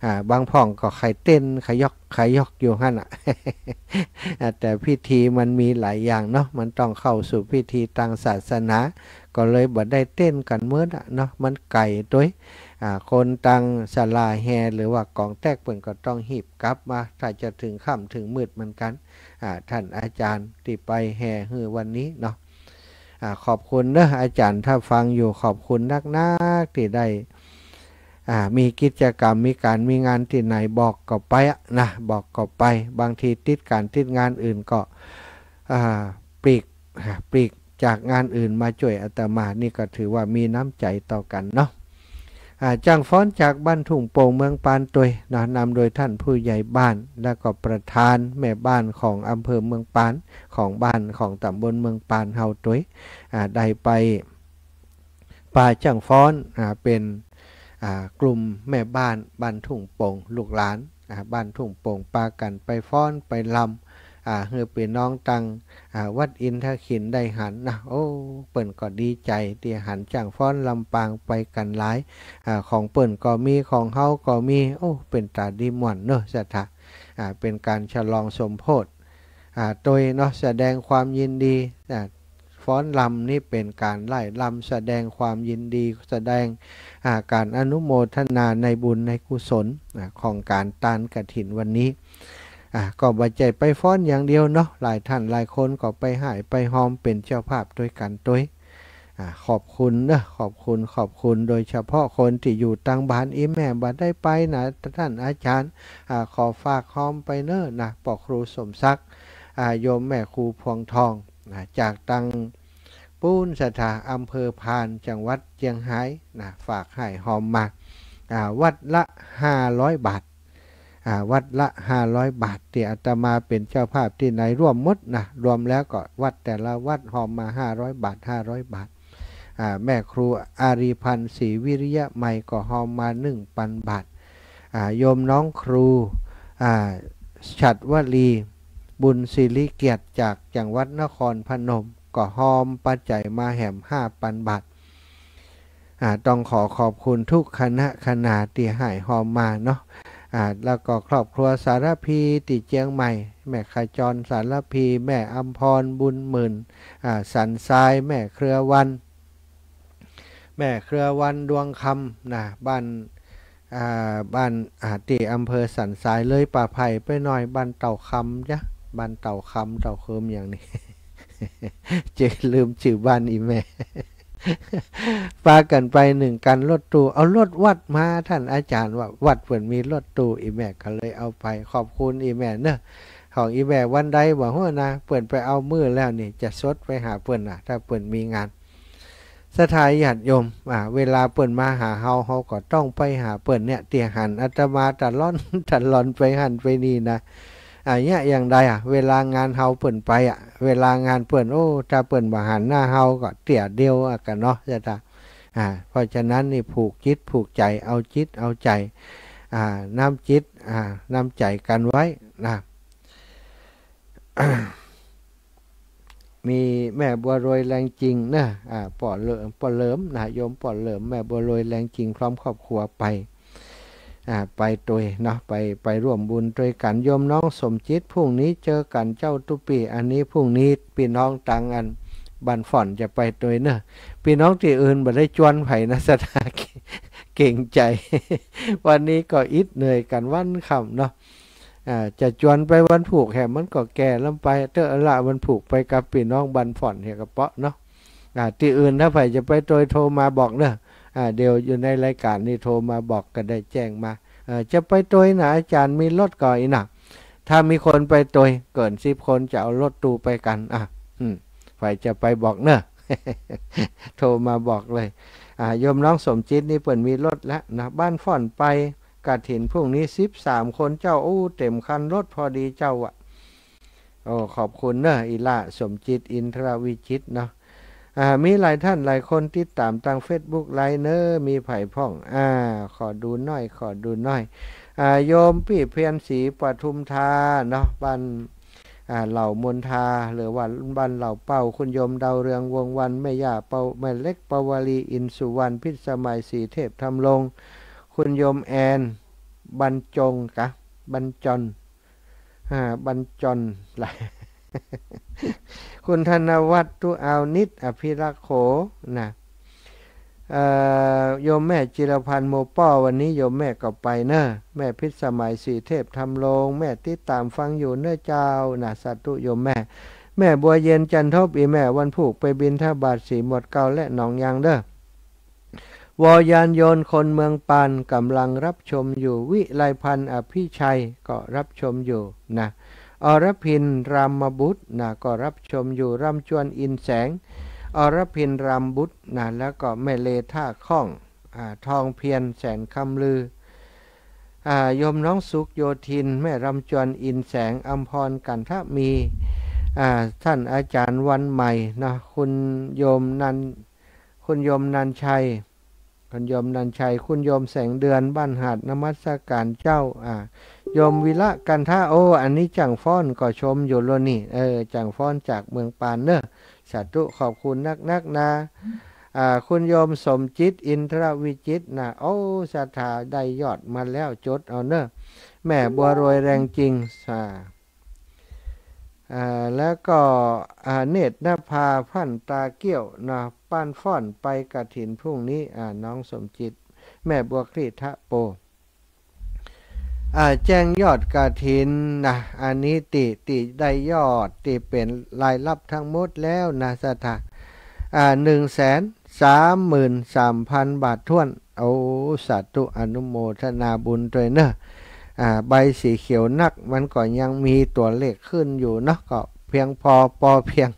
S1: อ่าบางพ่องก็ไข่เต้นไข่ยอกไข่ยอกอยู่หั่นอ่ะ แต่พิธีมันมีหลายอย่างเนาะมันต้องเข้าสู่พิธีทางศาสนาก็เลยบ่ได้เต้นกันเมื่อน่ะเนาะมันไก่ด้วยอ่าคนตังศาลาแฮหรือว่ากองแตกเปิ่นก็ต้องหีบกลับมาถ้าจะถึงค่ำถึงมืดเหมือนกันอ่าท่านอาจารย์ที่ไปแห่ฮือวันนี้เนาะอ่าขอบคุณเนอะอาจารย์ถ้าฟังอยู่ขอบคุณนักๆที่ได้อ่ามีกิจกรรมมีการมีงานที่ไหนบอกก็ไปนะบอกก็ไปบางทีติดการติดงานอื่นก็อ่าปลีกปลีกจากงานอื่นมาช่วยอาตมานี่ก็ถือว่ามีน้ำใจต่อกันเนาะจ้างฟ้อนจากบ้านทุ่งโป่งเมืองปานตัยนะนำโดยท่านผู้ใหญ่บ้านและก็ประธานแม่บ้านของอำเภอเมืองปานของบ้านของตำบลเมืองปานเฮาตัยได้ไปป่าจ้างฟ้อนเป็นกลุ่มแม่บ้านบ้านทุ่งโป่งลูกหลานบ้านทุ่งโป่งปากันไปฟ้อนไปลำอ่าเฮือเป็นน้องตังอ่าวัดอินทขินได้หันนะโอ้เปิ่นก็ดีใจที่หันจ้างฟ้อนลำปางไปกันหลายอ่าของเปิ่นก็มีของเฮาก็มีโอ้เป็นตาดีม่วนเนอะสถาอ่าเป็นการฉลองสมโภชอ่าโดยเนาะแสดงความยินดีอ่าฟ้อนลำนี่เป็นการไล่ลำแสดงความยินดีแสดงการอนุโมทนาในบุญในกุศลของการตานกฐินวันนี้ก็บ่ใจไปฟ้อนอย่างเดียวเนาะหลายท่านหลายคนก็ไปหายไปหอมเป็นเจ้าภาพด้วยกันด้วยขอบคุณนะขอบคุณขอบคุณโดยเฉพาะคนที่อยู่ต่างบ้านอีแม่บ่ได้ไปนะท่านอาจารย์ขอฝากหอมไปเนอะนะปอครูสมศักดิ์โยมแม่ครูพวงทองจากตังปูนสถาอำเภอพานจังหวัดเชียงรายนะฝากให้หอมมาวัดละห้าร้อยบาทวัดละห้าร้อยบาทที่อาตมาเป็นเจ้าภาพที่ไหนร่วมหมดนะรวมแล้วก็วัดแต่ละวัดหอมมาห้าร้อยบาทห้าร้อยบาทแม่ครูอารีพันธ์ศรีวิริยะใหม่ก็หอมมา หนึ่งพัน บาทโยมน้องครูฉัตรวลีบุญศิริเกียรติจากจังหวัดนครพนมก็หอมปัจจัยมาแหม ห้าพัน บาทต้องขอขอบคุณทุกคณะคณะที่ให้หอมมาเนาะแล้วก็ครอบครัวสารพีติเจียงใหม่แม่ขจรสารพีแม่อัมพรบุญหมื่นสันทรายแม่เครือวันแม่เครือวันดวงคำนะบ้านบ้านที่อำเภอสันทรายเลยป่าไผ่ไปหน่อยบ้านเต่าคำจ้ะบ้านเต่าคำเต่าเคิมอย่างนี้ เจลืมชื่อบ้านอีแม่ปากันไปหนึ่งกันรถตู้เอารถวัดมาท่านอาจารย์ว่าวัดเปิ่นมีรถตู้อีแม่ก็เลยเอาไปขอบคุณอีแม่เนอะของอีแม่วันใดบอกว่านะเปิ่นไปเอามือแล้วนี่จะซดไปหาเปิ่นนะถ้าเปิ่นมีงานสถายญาติโยมอ่าเวลาเปิ่นมาหาเฮาเฮาก็ต้องไปหาเปิ่นเนี่ยเตียหันอาตมาตะล่อนตะล่อนไปหันไปนี่นะอ่าเนี่ยอย่างใดอ่ะเวลางานเฮาเปิ่นไปอ่ะเวลางานเปิ่นโอ้ถ้าเปิ่นมาหันหน้าเฮาก็เตี่ยเดียวอ่ะกันเนาะจ้ะตาอ่าเพราะฉะนั้นนี่ผูกจิตผูกใจเอาจิตเอาใจอ่าน้ำจิตอ่าน้ำใจกันไว้นะมีแม่บัวรวยแรงจริงนะอ่าปอเหลิมปอเหลิมนะโยมปอเหลิมแม่บัวรวยแรงจริงพร้อมครอบครัวไปอ่าไปตัวเนาะไปไปร่วมบุญด้วยกันโยมน้องสมจิตพรุ่งนี้เจอกันเจ้าตุปีอันนี้พรุ่งนี้พี่น้องตังอันบันฝ่อนจะไปตัวเนอะพี่น้องที่อื่นบ่ได้จวนไผ่นะสถาเก่งใจวันนี้ก็อิดเหนื่อยกันวันค่ำเนาะอ่าจะจวนไปวันผูกแหมมันก็แก่ลำไปเตอะละวันผูกไปกับพี่น้องบันฝ่อนเหี่ยกระเปาะเนาะอ่าที่อื่นถ้าไผ่จะไปตัวโทรมาบอกเนอะอ่าเดี๋ยวอยู่ในรายการนี่โทรมาบอกก็ได้แจ้งมาอ่าจะไปตัวนะอาจารย์มีรถก่อยนะถ้ามีคนไปตัวเกินสิบคนจะเอารถตู้ไปกันอ่ะอืมไผ่จะไปบอกเนอะ โทรมาบอกเลยอ่าโยมน้องสมจิตนี่เปิ่นมีรถแล้วนะบ้านฝ่อนไปกฐินพรุ่งนี้สิบสามคนเจ้าอู้เต็มคันรถพอดีเจ้าอ่ะโอ้ขอบคุณเนอะอีล่าสมจิตอินทรวิจิตเนาะอ่ามีหลายท่านหลายคนติดตามทาง Facebook ไลน์เนอร์มีไผ่พ่องอ่าขอดูหน่อยขอดูหน่อยอ่าโยมพี่เพียรศรีปทุมธาเนาะบ้านอ่าเหล่ามนทาหรือว่าบ้านเหล่าเป้าคุณโยมดาวเรืองวงวันแม่ย่าเป้าแม่เล็กปวลีอินสุวรรณพิษสมัยสีเทพธรรมลงคุณโยมแอนบรรจงกะบรรจนอ่าบรรจนหลาย คุณธนวัฒน์ตุอาวนิดอภิรักษ์โขนะโยมแม่จิรพันธ์โมป้อวันนี้โยมแม่ก็ไปเนอะแม่พิษสมัยสีเทพทำโลงแม่ติดตามฟังอยู่เนอะเจ้านะสาธุโยมแม่แม่บัวเย็นจันทบอีแม่วันผูกไปบินทบาทสีหมดเก่าและหนองยางเด้อวอยานโยนคนเมืองปานกำลังรับชมอยู่วิไลพันธ์อภิชัยก็รับชมอยู่นะอรพินรามบุตรนะก็รับชมอยู่รำจวนอินแสงอรพินรามบุตรนะแล้วก็แม่เลท่าข้องอ่าทองเพียรแสนคำลืออ่าโยมน้องสุขโยธินแม่รำจวนอินแสงอัมพรกันทมีอ่าท่านอาจารย์วันใหม่นะคุณโยมนันคุณโยมนันชัยคุณโยมนันชัยคุณโยมแสงเดือนบ้านหาดนมัสการเจ้าอ่าโยมวิระกันท่าโออันนี้จังฟ้อนก็ชมอยู่โลนี่เออจังฟ้อนจากเมืองปานเนอะสาธุขอบคุณนักนักนะอ่าคุณโยมสมจิตอินทรวิจิตนะโอ้ศรัทธาได้ยอดมาแล้วจดเอาเนอะแม่บัวรวยแรงจริงอ่าอ่าแล้วก็อ่าเนตรนภาพันตาเกี้ยวนะป้านฟ้อนไปกฐินพรุ่งนี้อ่าน้องสมจิตแม่บัวคลีทะโปอ่าแจ้งยอดกฐินนะอันนี้ติติได้ยอดติเป็นรายรับทั้งหมดแล้วนะสถาอ่าหนึ่งแสนสามหมื่นสามพันบาทท้วนโอ้สาธุอนุโมทนาบุญด้วยเนอะอ่าใบสีเขียวนักมันก็ยังมีตัวเลขขึ้นอยู่เนาะก็เพียงพอพอเพียง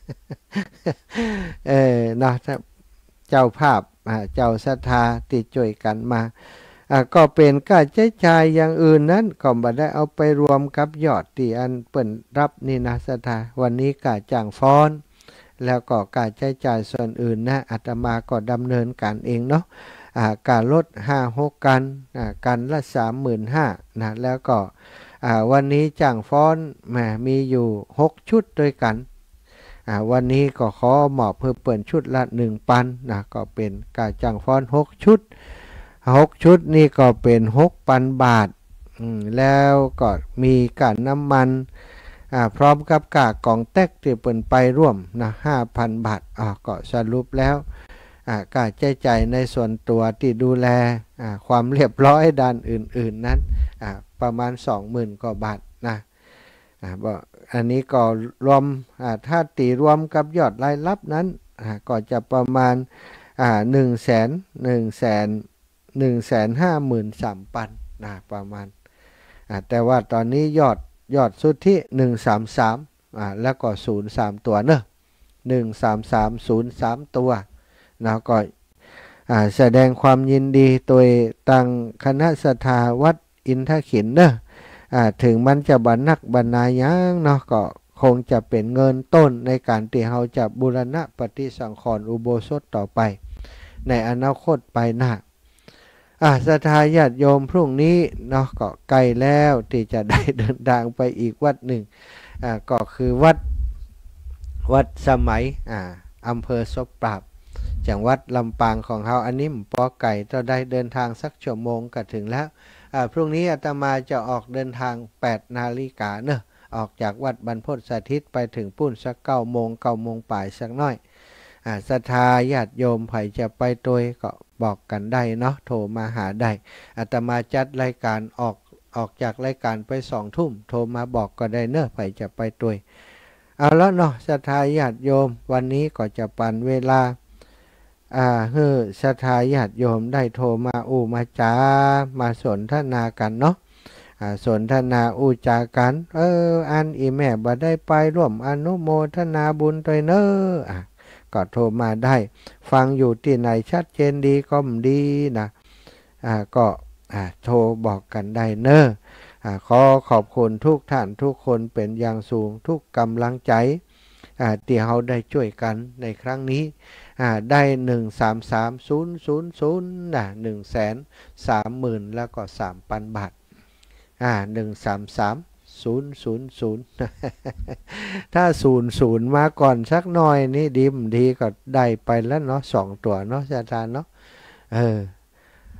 S1: เออนะเจ้าภาพเจ้าศรัทธาติดจ่วยกันมาก็เป็นค่าใช้จ่ายอย่างอื่นนั้นก็ไม่ได้เอาไปรวมกับยอดที่อันเปิ่นรับนี่นะศรัทธาวันนี้กาจ้างฟ้อนแล้วก็การใช้จ่ายส่วนอื่นนะอาตมาก็ดำเนินการเองเนาะการลดห้าหกกันกันละสามหมื่นห้านะแล้วก็วันนี้จ้างฟ้อนแหมมีอยู่หกชุดด้วยกันวันนี้ก็ขอหมอบเพื่อเปิดชุดละหนึ่งปันนะก็เป็นการจ้างฟ้อนหกชุดหกชุดนี่ก็เป็นหกพันบาทแล้วก็มีการน้ำมันพร้อมกับกากองแตกที่เปิดไปร่วมนะห้าพันบาทก็สรุปแล้วการใช้จ่ายในส่วนตัวที่ดูแลความเรียบร้อยด้านอื่นๆนั้นประมาณ สองหมื่น กว่าบาทนะอันนี้ก็รวมถ้าตีรวมกับยอดรายรับนั้นก็จะประมาณหนึ่งแสนหนึ่งแสนหนึ่งแสนห้าหมื่นสามพันนะประมาณแต่ว่าตอนนี้ยอดยอดสุทธิหนึ่งสามสามแล้วก็ศูนย์สามตัวเนอะหนึ่งสามสามศูนย์สามตัวนะก็แสดงความยินดีโดยตั้งคณะศรัทธาวัดอินทขินเนอะถึงมันจะบรรนักบรรณายังเนาะก็คงจะเป็นเงินต้นในการที่เราจะบูรณะปฏิสังขรณ์อุโบสถต่อไปในอนาคตไปหน้าศรัทธาญาติโยมพรุ่งนี้เนาะก็ใกล้แล้วที่จะได้เดินทางไปอีกวัดหนึ่งก็คือวัดวัดสมัยอำเภอศพปราบจังหวัดลำปางของเราอันนี้ปอไก่เราได้เดินทางสักชั่วโมงก็ถึงแล้วพรุ่งนี้อาตมาจะออกเดินทางแปดนาฬิกาเนอะออกจากวัดบรรพตสถิตไปถึงปุ้นสักเก้าโมงเก้าโมงป่ายสักน้อยศรัทธาญาติโยมไผ่จะไปโดยก็บอกกันได้เนาะโทรมาหาได้อาตมาจัดรายการออกออกจากรายการไปสองทุ่มโทรมาบอกก็ได้เนอะไผ่จะไปโดยเอาแล้วเนาะศรัทธาญาติโยมวันนี้ก็จะปันเวลาอ่าเฮ้อศรัทธาญาติโยมได้โทรมาอูมาจามาสนทนากันเนาะอ่าสนทนาอูจากันเอออันอีแม่บ่ได้ไปร่วมอนุโมทนาบุญด้วยเนอะอ่ะก็โทรมาได้ฟังอยู่ที่ไหนชัดเจนดีก็ดีนะอ่าก็อ่าโทรบอกกันได้เนอะอ่าขอขอบคุณทุกท่านทุกคนเป็นอย่างสูงทุกกำลังใจอ่าที่เราได้ช่วยกันในครั้งนี้อ่าได้หนึ่งสามสามศูนย์ศูนย์ศูนย์นะหนึ่งแสนสามหมื่นแล้วก็สามพันบาทอ่าหนึ่งสามสามศูนย์ศูนย์ศูนย์ถ้าศูนย์ศูนย์มาก่อนสักหน่อยนี่ดีมดีก็ได้ไปแล้วเนาะสองตัวเนาะอาจารย์เนาะเออ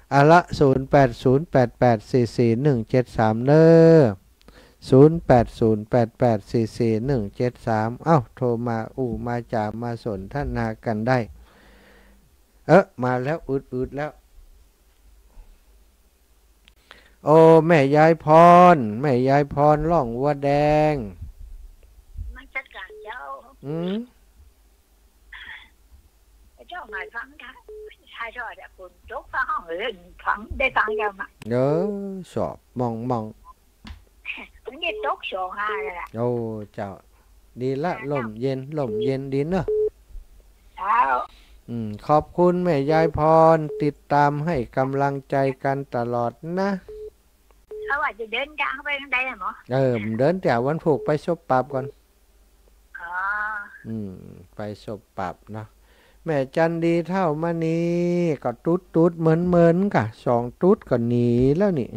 S1: อะละศูนย์แปดศูนย์แปดแปดสี่สี่หนึ่งเจ็ดสามเนอศูนย์แปดศูนย์แปดแปดสี่สี่หนึ่งเจ็ดสามเอ้าโทรมาอู้มาจ่ามาสนทนากันได้เออมาแล้วอืดอืดแล้วโอ้แม่ยายพรแม่ยายพรล่องวัวแดง
S2: มันจัดการเจ้า
S1: อืม
S2: เจ้าหมายฟังค่ะใช่ใช่แต่คุณจกฟังห้องเล่นฟังได้ฟังยังมั้ง
S1: เด้อสอบมองมอง
S2: ถึงจะจกโชว์ห้าเลยล่ะ
S1: โอ้เจ้าดีละลมเย็นลมเย็นดีเนอะ
S2: เช้า
S1: อืมขอบคุณแม่ยายพรติดตามให้กำลังใจกันตลอดนะ
S2: เขาว่าจะเดินทางไปทางใดหรอ
S1: เออเดินแต่วันผูกไปศพปรับก่อน
S2: อ๋อ
S1: อืมไปศพปรับเนาะแม่จันดีเท่ามานี้ก็ตุ๊ดตุ๊ดเหมือนเหมือนกะสองตุ๊ดก็หนีแล้วนี่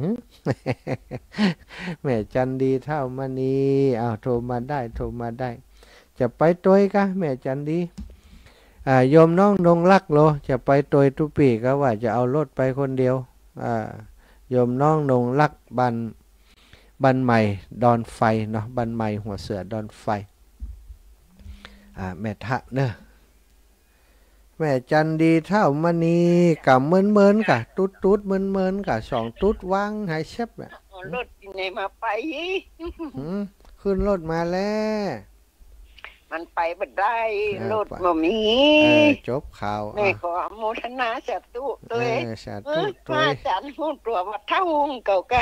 S1: แม่จันดีเท่ามานี้อ้าวโทรมาได้โทรมาได้จะไปตัวกะแม่จันดีอ่าโยมน้องนงลักโลจะไปตัวทุปีก็ว่าจะเอารถไปคนเดียวอ่าโยมน้องนงลักบันบันใหม่ดอนไฟเนาะบันใหม่หัวเสือดอนไฟอ่าแม่ทะเนอะแม่จันดีเท่ามานีกับเมินเมินกะตุ๊ดตุ๊ดเมินเมินกะสองตุ๊ดวางหายเชฟเนี่ย
S2: รถไหนมาไป
S1: ขึ้นรถมาแล้ว
S2: มันไปบ่ได้รถบ่มี
S1: จบข่าว
S2: แม่ขอโมทนาสาธุตัวเอง
S1: สาธุตัว
S2: อาจารย์พูดตัวว่าเท่าเก่ากะ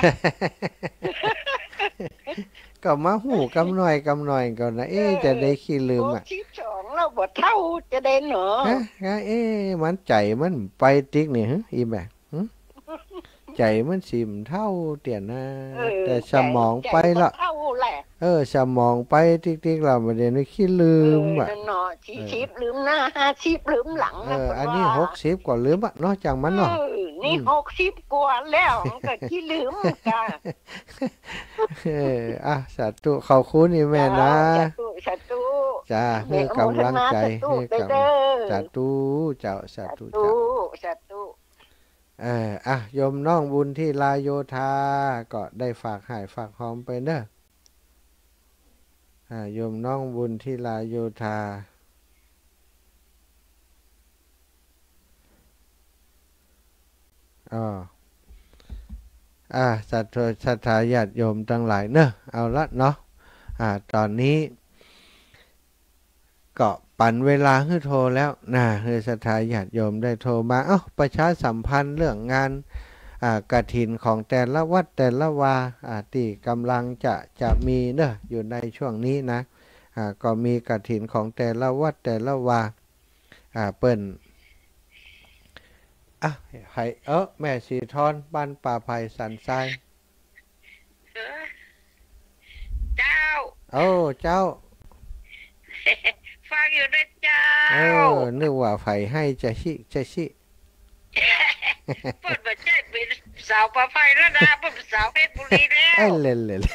S1: ก็มาหูกำหน่อยกำหน่อยก่อนนะเอ๊จะได้ขี้ลืมอ่ะ
S2: สิบสองเราบ่เท่าจะได้หนอ
S1: ฮะเอ๊มันใจมันไปติ๊กนี่ฮะอีแม่ใจมันสิมเท่าเตียนนะแต่สมองไปละเออสมองไปติ๊กๆเราประเดี๋ยวนี้ขี้ลืมอ่ะ
S2: เนาะชี้ชิบลืมหน้าห้าชิบลืมหลัง
S1: นะเอออันนี้หกสิบกว่าลืมอ่ะเนาะจังมันเนาะ
S2: นี่หกสิบกว่าแล้วก็ขี้ลืมจ้า
S1: เอออ่ะสาธุขอบคุณนี่แม่นะ
S2: สาธุสาธุ
S1: จ้าให้กำลังใจให้กำลังสาธุเจ้าสาธุเจ้า
S2: สาธุ
S1: เอออ่ะโยมน้องบุญที่ลายโยธาก็ได้ฝากหายฝากหอมไปเนอะอ่าโยมน้องบุญที่ลายโยธาอ๋ออ่าสัตว์สัทธาญาติโยมทั้งหลายเนอะเอาละเนาะอ่าตอนนี้ก็ปั่นเวลาให้โทรแล้วนะให้ศรัทธาญาติโยมได้โทรมาเอ้าประชาสัมพันธ์เรื่องงานกฐินของแต่ละวัดแต่ละวาที่กำลังจะจะมีเนอะอยู่ในช่วงนี้นะก็มีกฐินของแต่ละวัดแต่ละวาเปิ้นอ่ะให้เออแม่สีทอนบ้านป่าไผ่สันทราย
S2: เจ้า
S1: โอ้เจ้า
S2: ฟังอยู่นะเจ้า
S1: เออนึกว่าไผ่ให้จะชิจะชิ
S2: เปิดมาใช่เป็นสาวป่าไผ่แล้วนะเป็นสาวเพชรบุรีแล้ว
S1: เอ้เล่นเล่น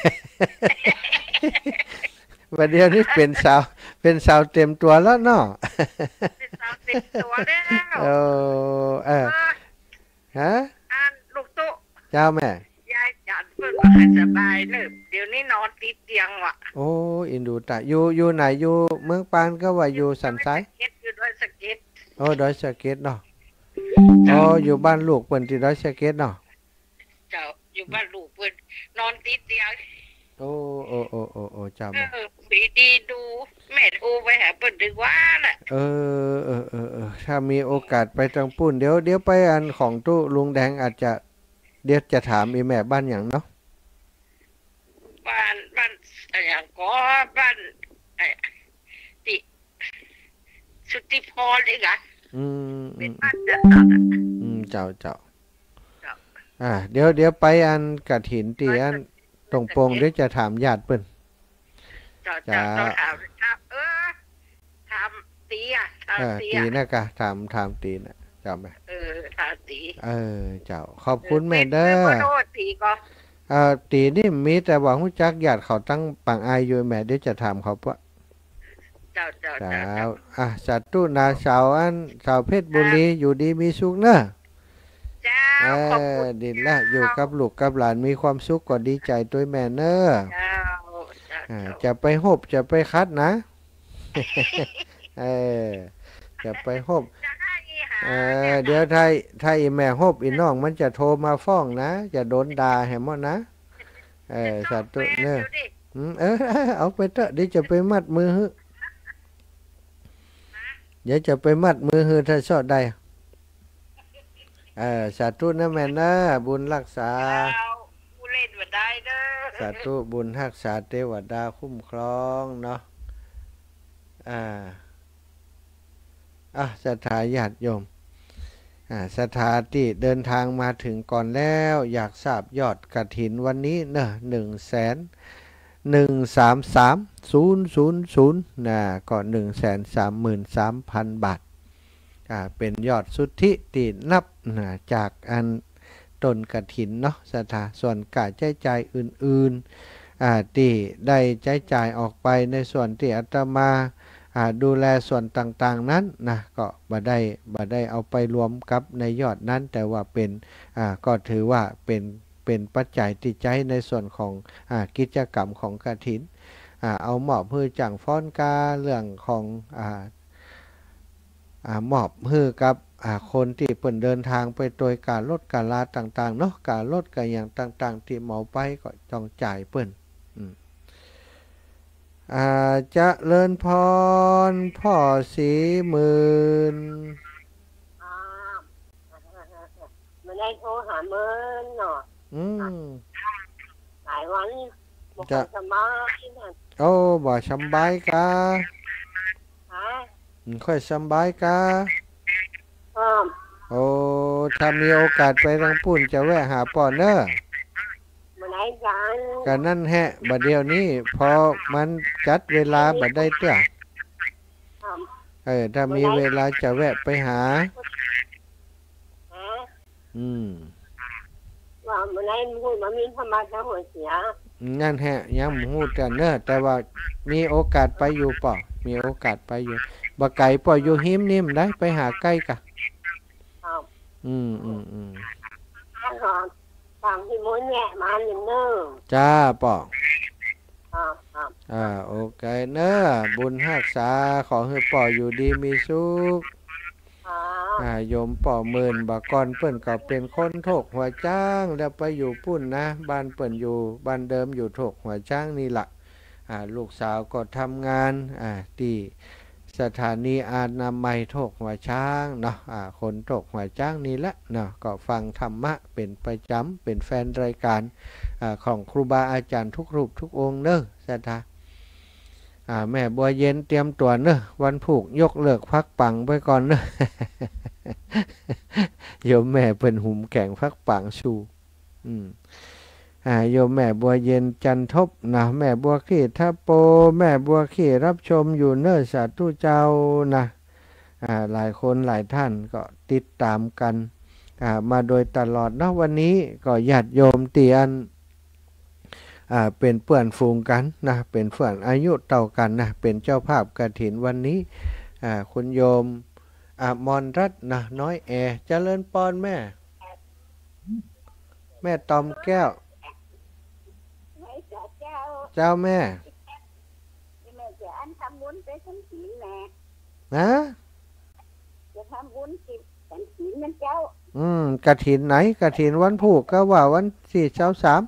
S1: วันเดียวนี้เป็นสาวเป็นสาวเต็มตัวแล้วเนาะ
S2: เป็นสาวเต็มตัวแล้ว
S1: โอ้เออฮะ
S2: อ่านลูกตุ๊
S1: เจ้าแม่
S2: ยายจัดเพิ่งมาให้สบายเลยเดี๋ยวนี้นอนติดเตียงว่ะ
S1: โอ้อินดูตะอยู่อยู่ไหนอยู่เมืองปานก็ว่าอยู่สันทราย
S2: อยู่ดอยสะเก็ด
S1: โอ้ดอยสะเก็ดเนาะอ๋ออยู่บ้านลูกเปิ้นที่ดอยสะเก็ดเนาะ
S2: เจ้าอยู่บ้านลูกเปิ้นนอนติดเตียง
S1: โอ้โอ้โอ้โอ้โอ้จำ
S2: เออบีดีดูแม่โทรไปหาเปิ้นดึกว่าน่ะ
S1: เออเออเออเออถ้ามีโอกาสไปทางปุ่นเดี๋ยวเดี๋ยวไปอันของตู้ลุงแดงอาจจะเดี๋ยวจะถามอีแม่บ้านอย่างเนาะ
S2: บ้านบ้านอย่างก็บ้านไอ้ติสุติพรเลยกะ
S1: อืม
S2: เป็นบ้านจัดสรร
S1: อืมเจ้าเจ้าอ่าเดี๋ยวเดี๋ยวไปอันกฐินตีอันตรงโปงเดี๋ยวจะถามญาติเปิ้น
S2: เจ้าเจ้าเราถามเออถามตีอ่ะถามตี
S1: ตีนะกะถามถามตีนะเจ้าแม่
S2: เออถามตี
S1: เออเจ้าขอบคุณแม่เด้อ
S2: ตีก็
S1: อ่าตีนี่มีแต่ว่าฮู้จักญาติเขาตั้งปังอายอยู่แม่เดี๋ยวจะถามเขาปะ
S2: เจ้าเจ้าเจ้
S1: าอ่ะสัตว์ตู้นาสาวอันสาวเพชรบุรีอยู่ดีมีสุขเนอะ
S2: เจ้า
S1: เออดีละอยู่กับลูกกับหลานมีความสุขก็ดีใจด้วยแม่เนอะ
S2: เจ้าเจ้า
S1: อ่า
S2: เจ้า
S1: จะไปหบจะไปคัดนะเออจะไปหบ
S2: จะให้อีหา
S1: เอ
S2: เนี่ยนะ
S1: อเดี๋ยวถ้าถ้าอีแม่หบอีน้องมันจะโทรมาฟ้องนะจะโดนด่าแหมดนะเอ
S2: จะ
S1: อ
S2: ชอบแฟ
S1: สัตว์ตัวเนอะ
S2: นอยู่ดิ
S1: อืมเออเอาไปเถอะเดี๋ยวจะไปมัดมือฮึเดี๋ยวจะไปมัดมือฮึถ้าชอบได้เออสาธุนะแม่นะบุญรักษา
S2: เจ้าผู้เล่นมาได้เด้
S1: สา
S2: อ
S1: ธุบุญรักษาเทวดาคุ้มครองเนาะอ่าอ่ะศรัทธาญาติโยมอ่าศรัทธาที่เดินทางมาถึงก่อนแล้วอยากทราบยอดกฐินวันนี้เนอะหนึ่งแสนหนึ่งสามสามศูนย์ศูนย์ศูนย์นะก็หนึ่งแสนสามหมื่นสามพันบาทอ่าเป็นยอดสุทธิที่นับนะจากอันต้นกฐินเนาะศรัทธาส่วนการใช้จ่ายอื่นๆอ่าที่ได้ใช้จ่ายออกไปในส่วนที่อาตมาดูแลส่วนต่างๆนั้นนะก็บ่ได้บ่ได้เอาไปรวมกับในยอดนั้นแต่ว่าเป็นอ่าก็ถือว่าเป็นเป็นปัจจัยที่ใช้ในส่วนของอ่ากิจกรรมของกฐินอ่าเอาหมอบเพื่อจังฟ้อนกาเรื่องของอ่าอ่ามอบเพื่อกับอ่าคนที่เปิ่นเดินทางไปโดยการลดการลาต่างๆเนาะการลดการอย่างต่างๆที่เหมาไปก็ต้องจ่ายเปิ่นอาจะเลินพรพ่อสีหมื่น
S2: อ่ามันได้โทรหาเมินเนาะ
S1: อืม
S2: หลายวันบอก
S1: จะ
S2: สบายนะ
S1: โอ้บ่สำบายกะ
S2: ฮะ
S1: อืมค่อยสำบายกะ
S2: อ่า
S1: โอ้ถ้ามีโอกาสไปทางปุ่นจะแวะหาป่อเนอะ
S2: มันได้กัน
S1: กันนั่นแฮะบัดเดียวนี้พอมันจัดเวลาบัดได้เตื้อ
S2: อ่า
S1: เออถ้ามีเวลาจะแวะไปหา
S2: ฮะ
S1: อืม
S2: ว่ามันได้พูดมันมีธรรมะทั้งหัวเสีย
S1: งั้นแฮะยังบ่ฮู้กันเนอะแต่ว่ามีโอกาสไปอยู่ป่อมีโอกาสไปอยู่บ่ไกลป่ออยู่หิมนิ่มได้ไปหาใกล้กะ
S2: ครับ
S1: อืมอืมอืม
S2: ถ้าหอมทางที่มุ้นแย่มาหนึ่งเนอ
S1: จ้าป่อ
S2: ครับครับ
S1: อ่าโอเคเนอะบุญรักษาขอให้ป่ออยู่ดีมีสุขอ่าโยมป่อหมื่นบากอนเปิ้นก็เป็นคนโถกหัวจ้างแล้วไปอยู่ปุ่นนะบ้านเปิ้นอยู่บ้านเดิมอยู่โถกหัวจ้างนี่ล่ะอ่าลูกสาวก็ทำงานอ่าที่สถานีอนามัยโถกหัวช้างเนาะอ่าคนโถกหัวจ้างนี่แหละเนาะก็ฟังธรรมะเป็นประจำเป็นแฟนรายการอ่าของครูบาอาจารย์ทุกรูปทุกองค์เนอะศรัทธาอ่าแม่บัวเย็นเตรียมตัวเนอะวันผูกยกเลิกพักปังไปก่อนเนอะ โยมแม่เพิ่นหุมแข่งพักปังชูอืมอ่าโยมแม่บัวเย็นจันทบนะแม่บัวขี้ทับโปแม่บัวขี้รับชมอยู่เนอะสาธุเจ้านะอ่าหลายคนหลายท่านก็ติดตามกันอ่ามาโดยตลอดนะวันนี้ก็ญาติโยมเตียนอ่าเป็นเพื่อนฝูงกันนะเป็นเพื่อนอายุเต่ากันนะเป็นเจ้าภาพกฐินวันนี้อ่าคุณโยมอมรรัตน์นะน้อยแอเจริญปอนแม่แม่ตอมแก้วเจ้าแม่
S2: แม่จะอันทำบุญไปทั้งศีลแม่
S1: นะ
S2: จะทำบุญสิทั้งศีลนั่นเจ้า
S1: อืมกฐินไหนกฐินวันผูกก็ว่าวันที่เช้าสาม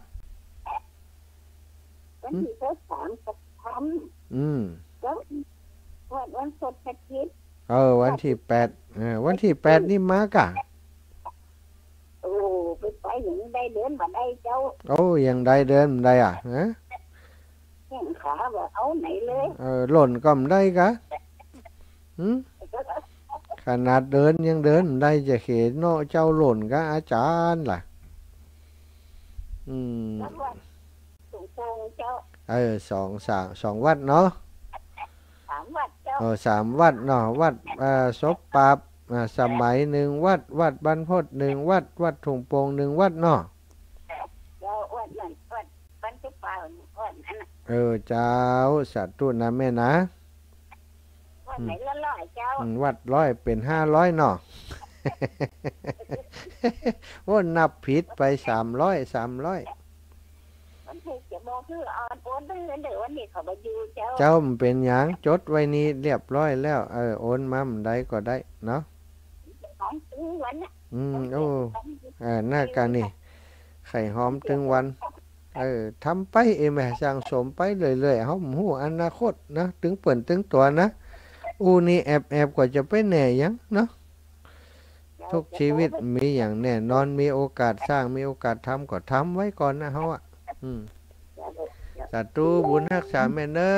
S2: วันที่เช้าสามจะท
S1: ำอืม
S2: แล้ววันวันสดกฐิน
S1: เออวันที่แปดเออวันที่แปดนี่มากะ
S2: โอ้ไปไปหนึ่งได้เดินมาได้เจ้า
S1: โอ้ยังได้เดินได้อ่ะฮะ
S2: แข้งขาแบบเอาไหนเลย
S1: เออหล่นก็ไม่ได้กะหืมขนาดเดินยังเดินได้จะเห็นเนาะเจ้าหล่นกะอาจารย์ล่ะอืม
S2: สูงโป่งเจ้า
S1: เออสองสามสองวัดเนาะ
S2: สามวัดเจ้า
S1: เออสามวัดเนาะวัดอ่าศพปราบอ่าสมัยหนึ่งวัดวัดบรรพตหนึ่งวัดวัดถุงโป่งหนึ่งวัดเนาะ
S2: เจ้าวัดนั่นวัดบรรทุกป่าวัดนั้น
S1: เออเจ้าสัตว์ตุนะแม่นะ
S2: วัดไหนละร้อยเจ้า
S1: วัดร้อยเป็นห้าร้อยเนาะว่านับผิดไปสามร้อยสามร้อย
S2: มันถูกจะบอกคืออ่อนโอนไปเงินเดี๋ยววันนี้เขามาอยู่เจ้า
S1: เจ้ามันเป็นหยังจดไว้นี้เรียบร้อยแล้วเออโอนมามันได้ก็ได้เนาะ
S2: ของตึงวันน่ะ
S1: อืมโอ้เออหน้าการนี่ไข่หอมตึงวันเออทำไปเอแม่สั่งสมไปเรื่อยๆเฮาหูอนาคตนะถึงเปิ่นถึงตัวนะอูนี่แอบแอบกว่าจะไปแหน่ยังเนาะทุกชีวิตมีอย่างแน่นอนมีโอกาสสร้างมีโอกาสทำก็ทำไว้ก่อนนะเฮาอ่ะอืมสาธุบุญรักษาแม่เนอ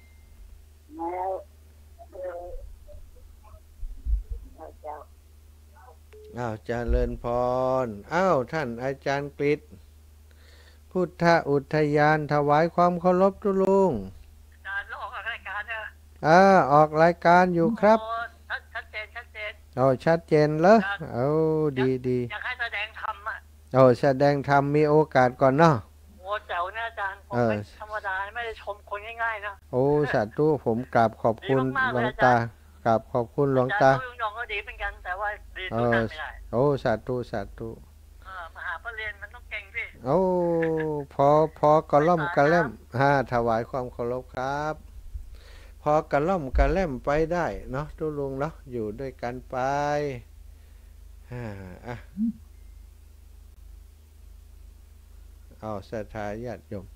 S1: อ้าวเจริญพรอ้าวท่านอาจารย์กฤษพุทธอุทยานถวายความเคารพทุลุง
S2: อาจารย์ออกรายการเนี่ย
S1: อ่าออกรายการอยู่ครับ
S2: ชัดเจนชัดเจน
S1: โอ้ชัดเจนเหรอเอาดีดี
S2: อยากให้แสดงธรรมอ่ะ
S1: โอ้แสดงธรรมมีโอกาสก่อนเนาะ
S2: โอ้แจ๋วนะอาจารย์ผมไม่ธรรมดาไม่ได้ชมคนง่ายๆนะ
S1: โอ้สาธุผมกราบขอบคุณหลวงตากราบขอบคุณหลวงตา
S2: ลุงยองก็ดีเหมือนกันแต่ว่าดีทุกท่านไม่ได้
S1: โอ้สาธุสาธุ
S2: มหาปรริญญามันต้องเก่งพี่
S1: โอ้พอพอกระล่อมกระเล่มฮ่าถวายความเคารพครับพอกระล่อมกระเล่มไปได้เนาะทุลุงเนาะอยู่ด้วยกันไปฮ่าอ่ะเอาศรัทธาญาติโยม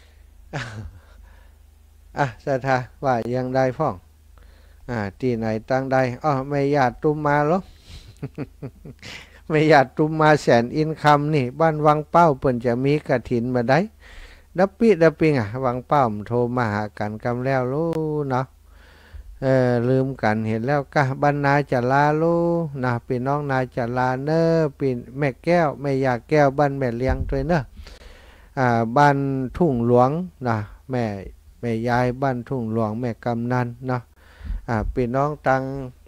S1: อ่ะศรัทธาว่ายังได้พ่องอ่าที่ไหนตั้งใดอ้อไม่ญาติตุมมาหรอ ไม่ญาติตุมมาแสนอินคำนี่บ้านวังเป้าเปิ่นจะมีกฐินมาได้ดับปิดับปิงอ่ะวังเป้าโทรมาหากันกำแล้วลูเนาะเออลืมกันเห็นแล้วกะบ้านนาจะลาลูนะพี่น้องนาจะลาเนอปีแม่แก้วแม่ยาแก้วบ้านแม่เลี้ยงด้วยเนอะอ่าบ้านทุ่งหลวงนะแม่แม่ยายบ้านทุ่งหลวงแม่กำนันเนาะอ่าพี่น้องตัง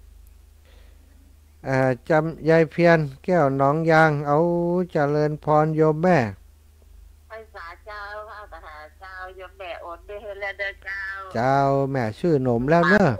S1: อ่าจำยายเพียนแก้วน้องยางเอาเจริญพรโยมแม่
S2: ไปสาเจ้าพระมหาเจ้าโยมแม่โอนได้แล้วเด้อเจ้า
S1: เจ้าแม่ชื่อหนมแล้วเนอะ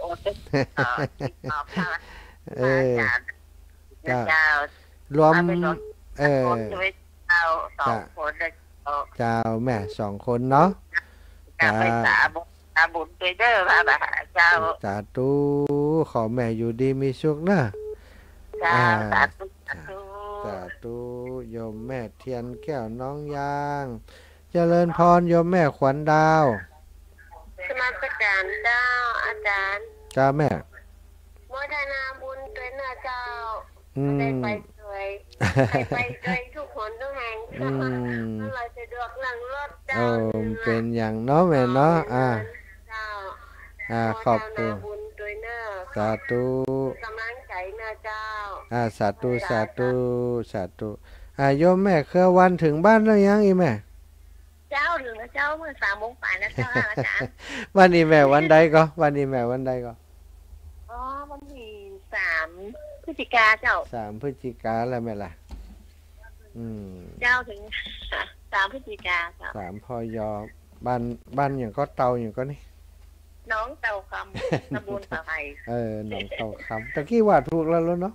S1: เออเจ้ารวมเออ
S2: เจ้าสองคน
S1: เจ้าแม่สองคนเนาะ
S2: จ้าไปสาบุญสาบุญไปเด้อพระมหาเจ้า
S1: สาธุขอแม่อยู่ดีมีสุขนะ
S2: จ้าสาธุสาธุ
S1: สาธุโยมแม่เทียนแก้วน้องยางเจริญพรโยมแม่ขวัญดาว
S2: สมาชิกการเจ้าอาจารย์
S1: จ้าแม่
S2: โมทนาบุญเป็นนะเจ้าได้ไปสวยไปสวยทุกคนทุกแห่งเมื่อไรจะดวกหลังรถเจ้า
S1: เป็นอย่างเนาะแม่เนาะอ่าอ่าขอบคุณสาธุ
S2: กำลังใจนะเจ้า
S1: อ่าสาธุสาธุสาธุอ่าโยมแม่เคยวันถึงบ้านแล้วยังอีแม่
S2: เจ้าถึงแล้วเจ้าเมื่อสามโมงป่านนะเจ้าอาจารย์
S1: วันนี้แม่วันใดก็วันนี้แม่วันใดก็
S2: อ๋อวันที่สามพฤศจิกาเจ้า
S1: สามพฤศจิกาแล้วแม่ล่ะอืม
S2: เจ้าถึงสามพฤศจิกาเจ้า
S1: สามพยบ้านบ้านอย่างก็เตาอย่างก็นี่
S2: น้องเต่าคำตำบลป่าไผ่
S1: เออหนองเต่าคำตะกี้ว่าถูกแล้วแล้วเนาะ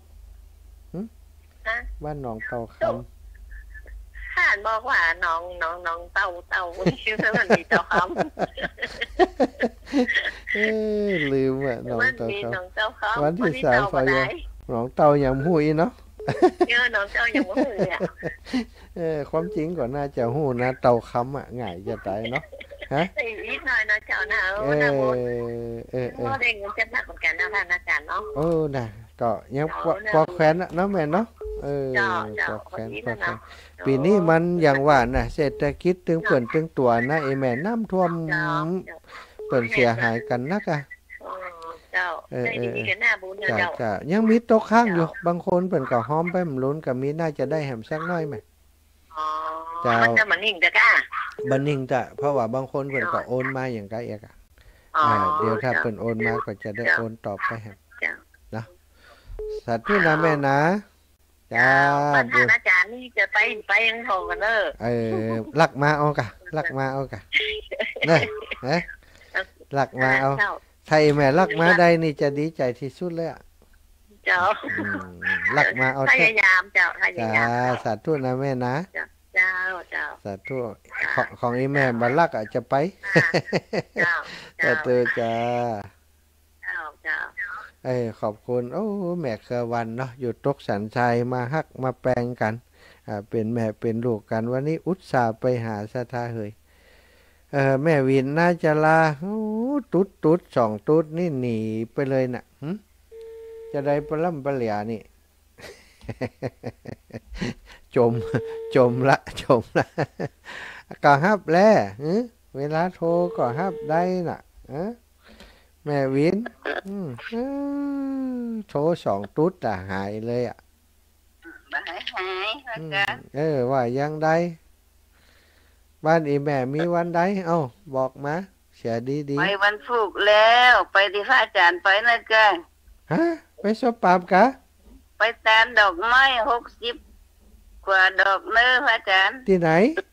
S1: บ้านหนองเต่าคำ
S2: ท่านบอกว่าน้องน้องน้องเต่าเต่าชื่อมันมีเต่าค
S1: ำเออลืมอ่ะน้องเต่าคำวันที่สามพยน้องเต่าอย่างหูยเนาะ
S2: เยอะน้องเต่าอย่างหูยอ่ะ
S1: เออความจริงก่อนน่าจะหูนะเต่าคำอ่ะง่ายจะตายเนาะฮะ
S2: นิดหน่อยนะเจ้านะเออเออเออเด้งเงินจะหนักเหมือนกันนะท่านอาจารย์เนาะ
S1: โอ้น่ะก็ยังพอแขวนเนาะแม่เนาะเออพอแขวนพอแขวนปีนี้มันอย่างว่าน่ะเศรษฐกิจตึงเปิ่นตึงตัวนะไอแม่น้ำท่วมเปิ่นเสียหายกันนักอ่ะ
S2: เจ้าเออเออ
S1: จ้าจ้ายังมีโต๊ะข้างอยู่บางคนเปิ่นก็หอมไปมันล้นก็มีน่าจะได้แหมสักน้อยไหม
S2: เจ้ามันจะมันนิ่งจ้ะก้า
S1: บันนิ่งจ้ะเพราะว่าบางคนเปิ่นก็โอนมาอย่างไรเอกอ่ะเดี๋ยวถ้าเปิ่นโอนมาก็จะได้โอนตอบไปแหมนะสาธุนะแม่นะจ้า
S2: ท่านอาจารย์นี่จะไปไปยังโทรกันเด้อ
S1: เออลักมาเอากะลักมาเอากะเนี่ยเอ๊ะลักมาเอาไทยแม่ลักมาได้นี่จะดีใจที่สุดเลยอ่ะ
S2: เจ้า
S1: ลักมาเอา
S2: พยายามเจ้าพยายาม
S1: สาธุนะแม่นะ
S2: เจ้าเจ้า
S1: สาธุของอีแม่บัลลักอาจจะไป
S2: เจ้า
S1: เจ้าเตอจ้า
S2: เจ้าเจ้า
S1: เอ้ขอบคุณโอ้แม่เคยวันเนาะอยู่ตกสันชัยมาฮักมาแปลงกันอ่าเป็นแม่เป็นลูกกันวันนี้อุตส่าห์ไปหาสถาเฮยเออแม่วินน่าจะลาโอ้ตุ๊ดตุ๊ดสองตุ๊ดนี่หนีไปเลยน่ะจะได้ปล้ำปลเหลียนี่ จมจมละจมละก็ฮับแล้เวลาโทรก็ฮับได้น่ะแม่วินโทรสองตุ๊ดแต่หายเลยอ่ะ
S2: หายหายแล้ว
S1: เออว่ายังได้บ้านอีแม่มีวันใดเอ้าบอกมาเสียดีดี
S2: ไปวันพุธแล้วไปที่พระอาจารย์ไปนะแก
S1: ฮะไปสอบปามกะ
S2: ไปตามดอกไม้หกสิบกว่าดอกเนื้อพระอาจารย์
S1: ที่ไหน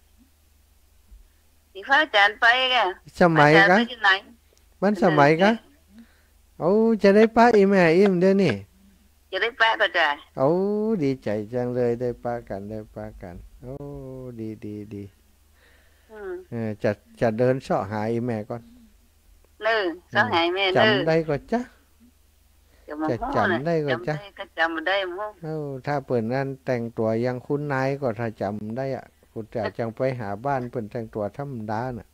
S2: ที่พระอาจารย์ไปแก
S1: สมัยกะมันสมัยกะโอ้จะได้ป้าอีแม่อิ่มเด้อนี่
S2: จะได้ป้าก็จะ
S1: โอ้ดีใจจังเลยได้ป้ากันได้ป้ากันโอ้ดีดีดีเออจะจะเดินเสาะหาอีแม่ก่อน
S2: เนื้อเสาะหาแม่
S1: จำได้ก็จ้ะจะจำได้ก็จ้ะ
S2: จำได้มั้ง
S1: เอ้าถ้าเปิดนั่นแต่งตัวยังคุ้นนายก็ถ้าจำได้อ่ะคุณจะจังไปหาบ้านเปิดแต่งตัวธรรมดาน่ะ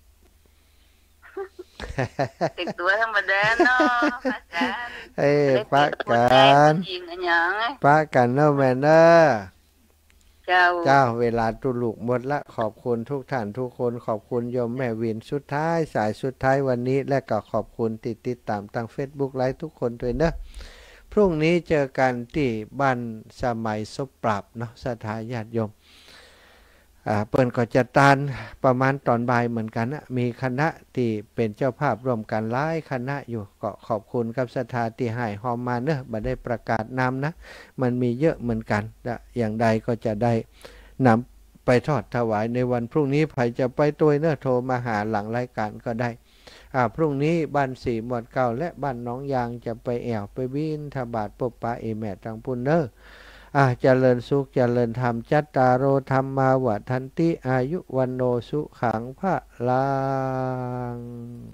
S2: แต่งตัวธรรมดาเนาะป้ากัน
S1: เอ้ป้ากันป้ากันเนาะแม่เนาะ
S2: เจ้า
S1: เจ้าเวลาตุลุกหมดละขอบคุณทุกท่านทุกคนขอบคุณโยมแม่วินสุดท้ายสายสุดท้ายวันนี้และก็ขอบคุณติดติดตามทาง Facebook ไลฟ์ทุกคนด้วยเนอะพรุ่งนี้เจอกันที่บ้านสมัยศพปราบเนาะสถาญาติโยมอ่าเปิ่นก็จะตานประมาณตอนบ่ายเหมือนกันนะมีคณะที่เป็นเจ้าภาพร่วมกันหลายคณะอยู่ก็ขอบคุณกับสถาที่ให้หอมมาเนอะบ่ได้ประกาศนามนะมันมีเยอะเหมือนกันอย่างใดก็จะได้นำไปทอดถวายในวันพรุ่งนี้ใครจะไปตัวเนอะโทรมาหาหลังรายการก็ได้อ่าพรุ่งนี้บ้านสี่หมวดเก่าและบ้านน้องยางจะไปแอวไปบินทบาทปบปะเอแม่ทางพุ่นเนอะอ่าเจริญสุขเจริญธรรมจัตตารโอธรรมาวัฏันติอายุวันโนสุขังพระลัง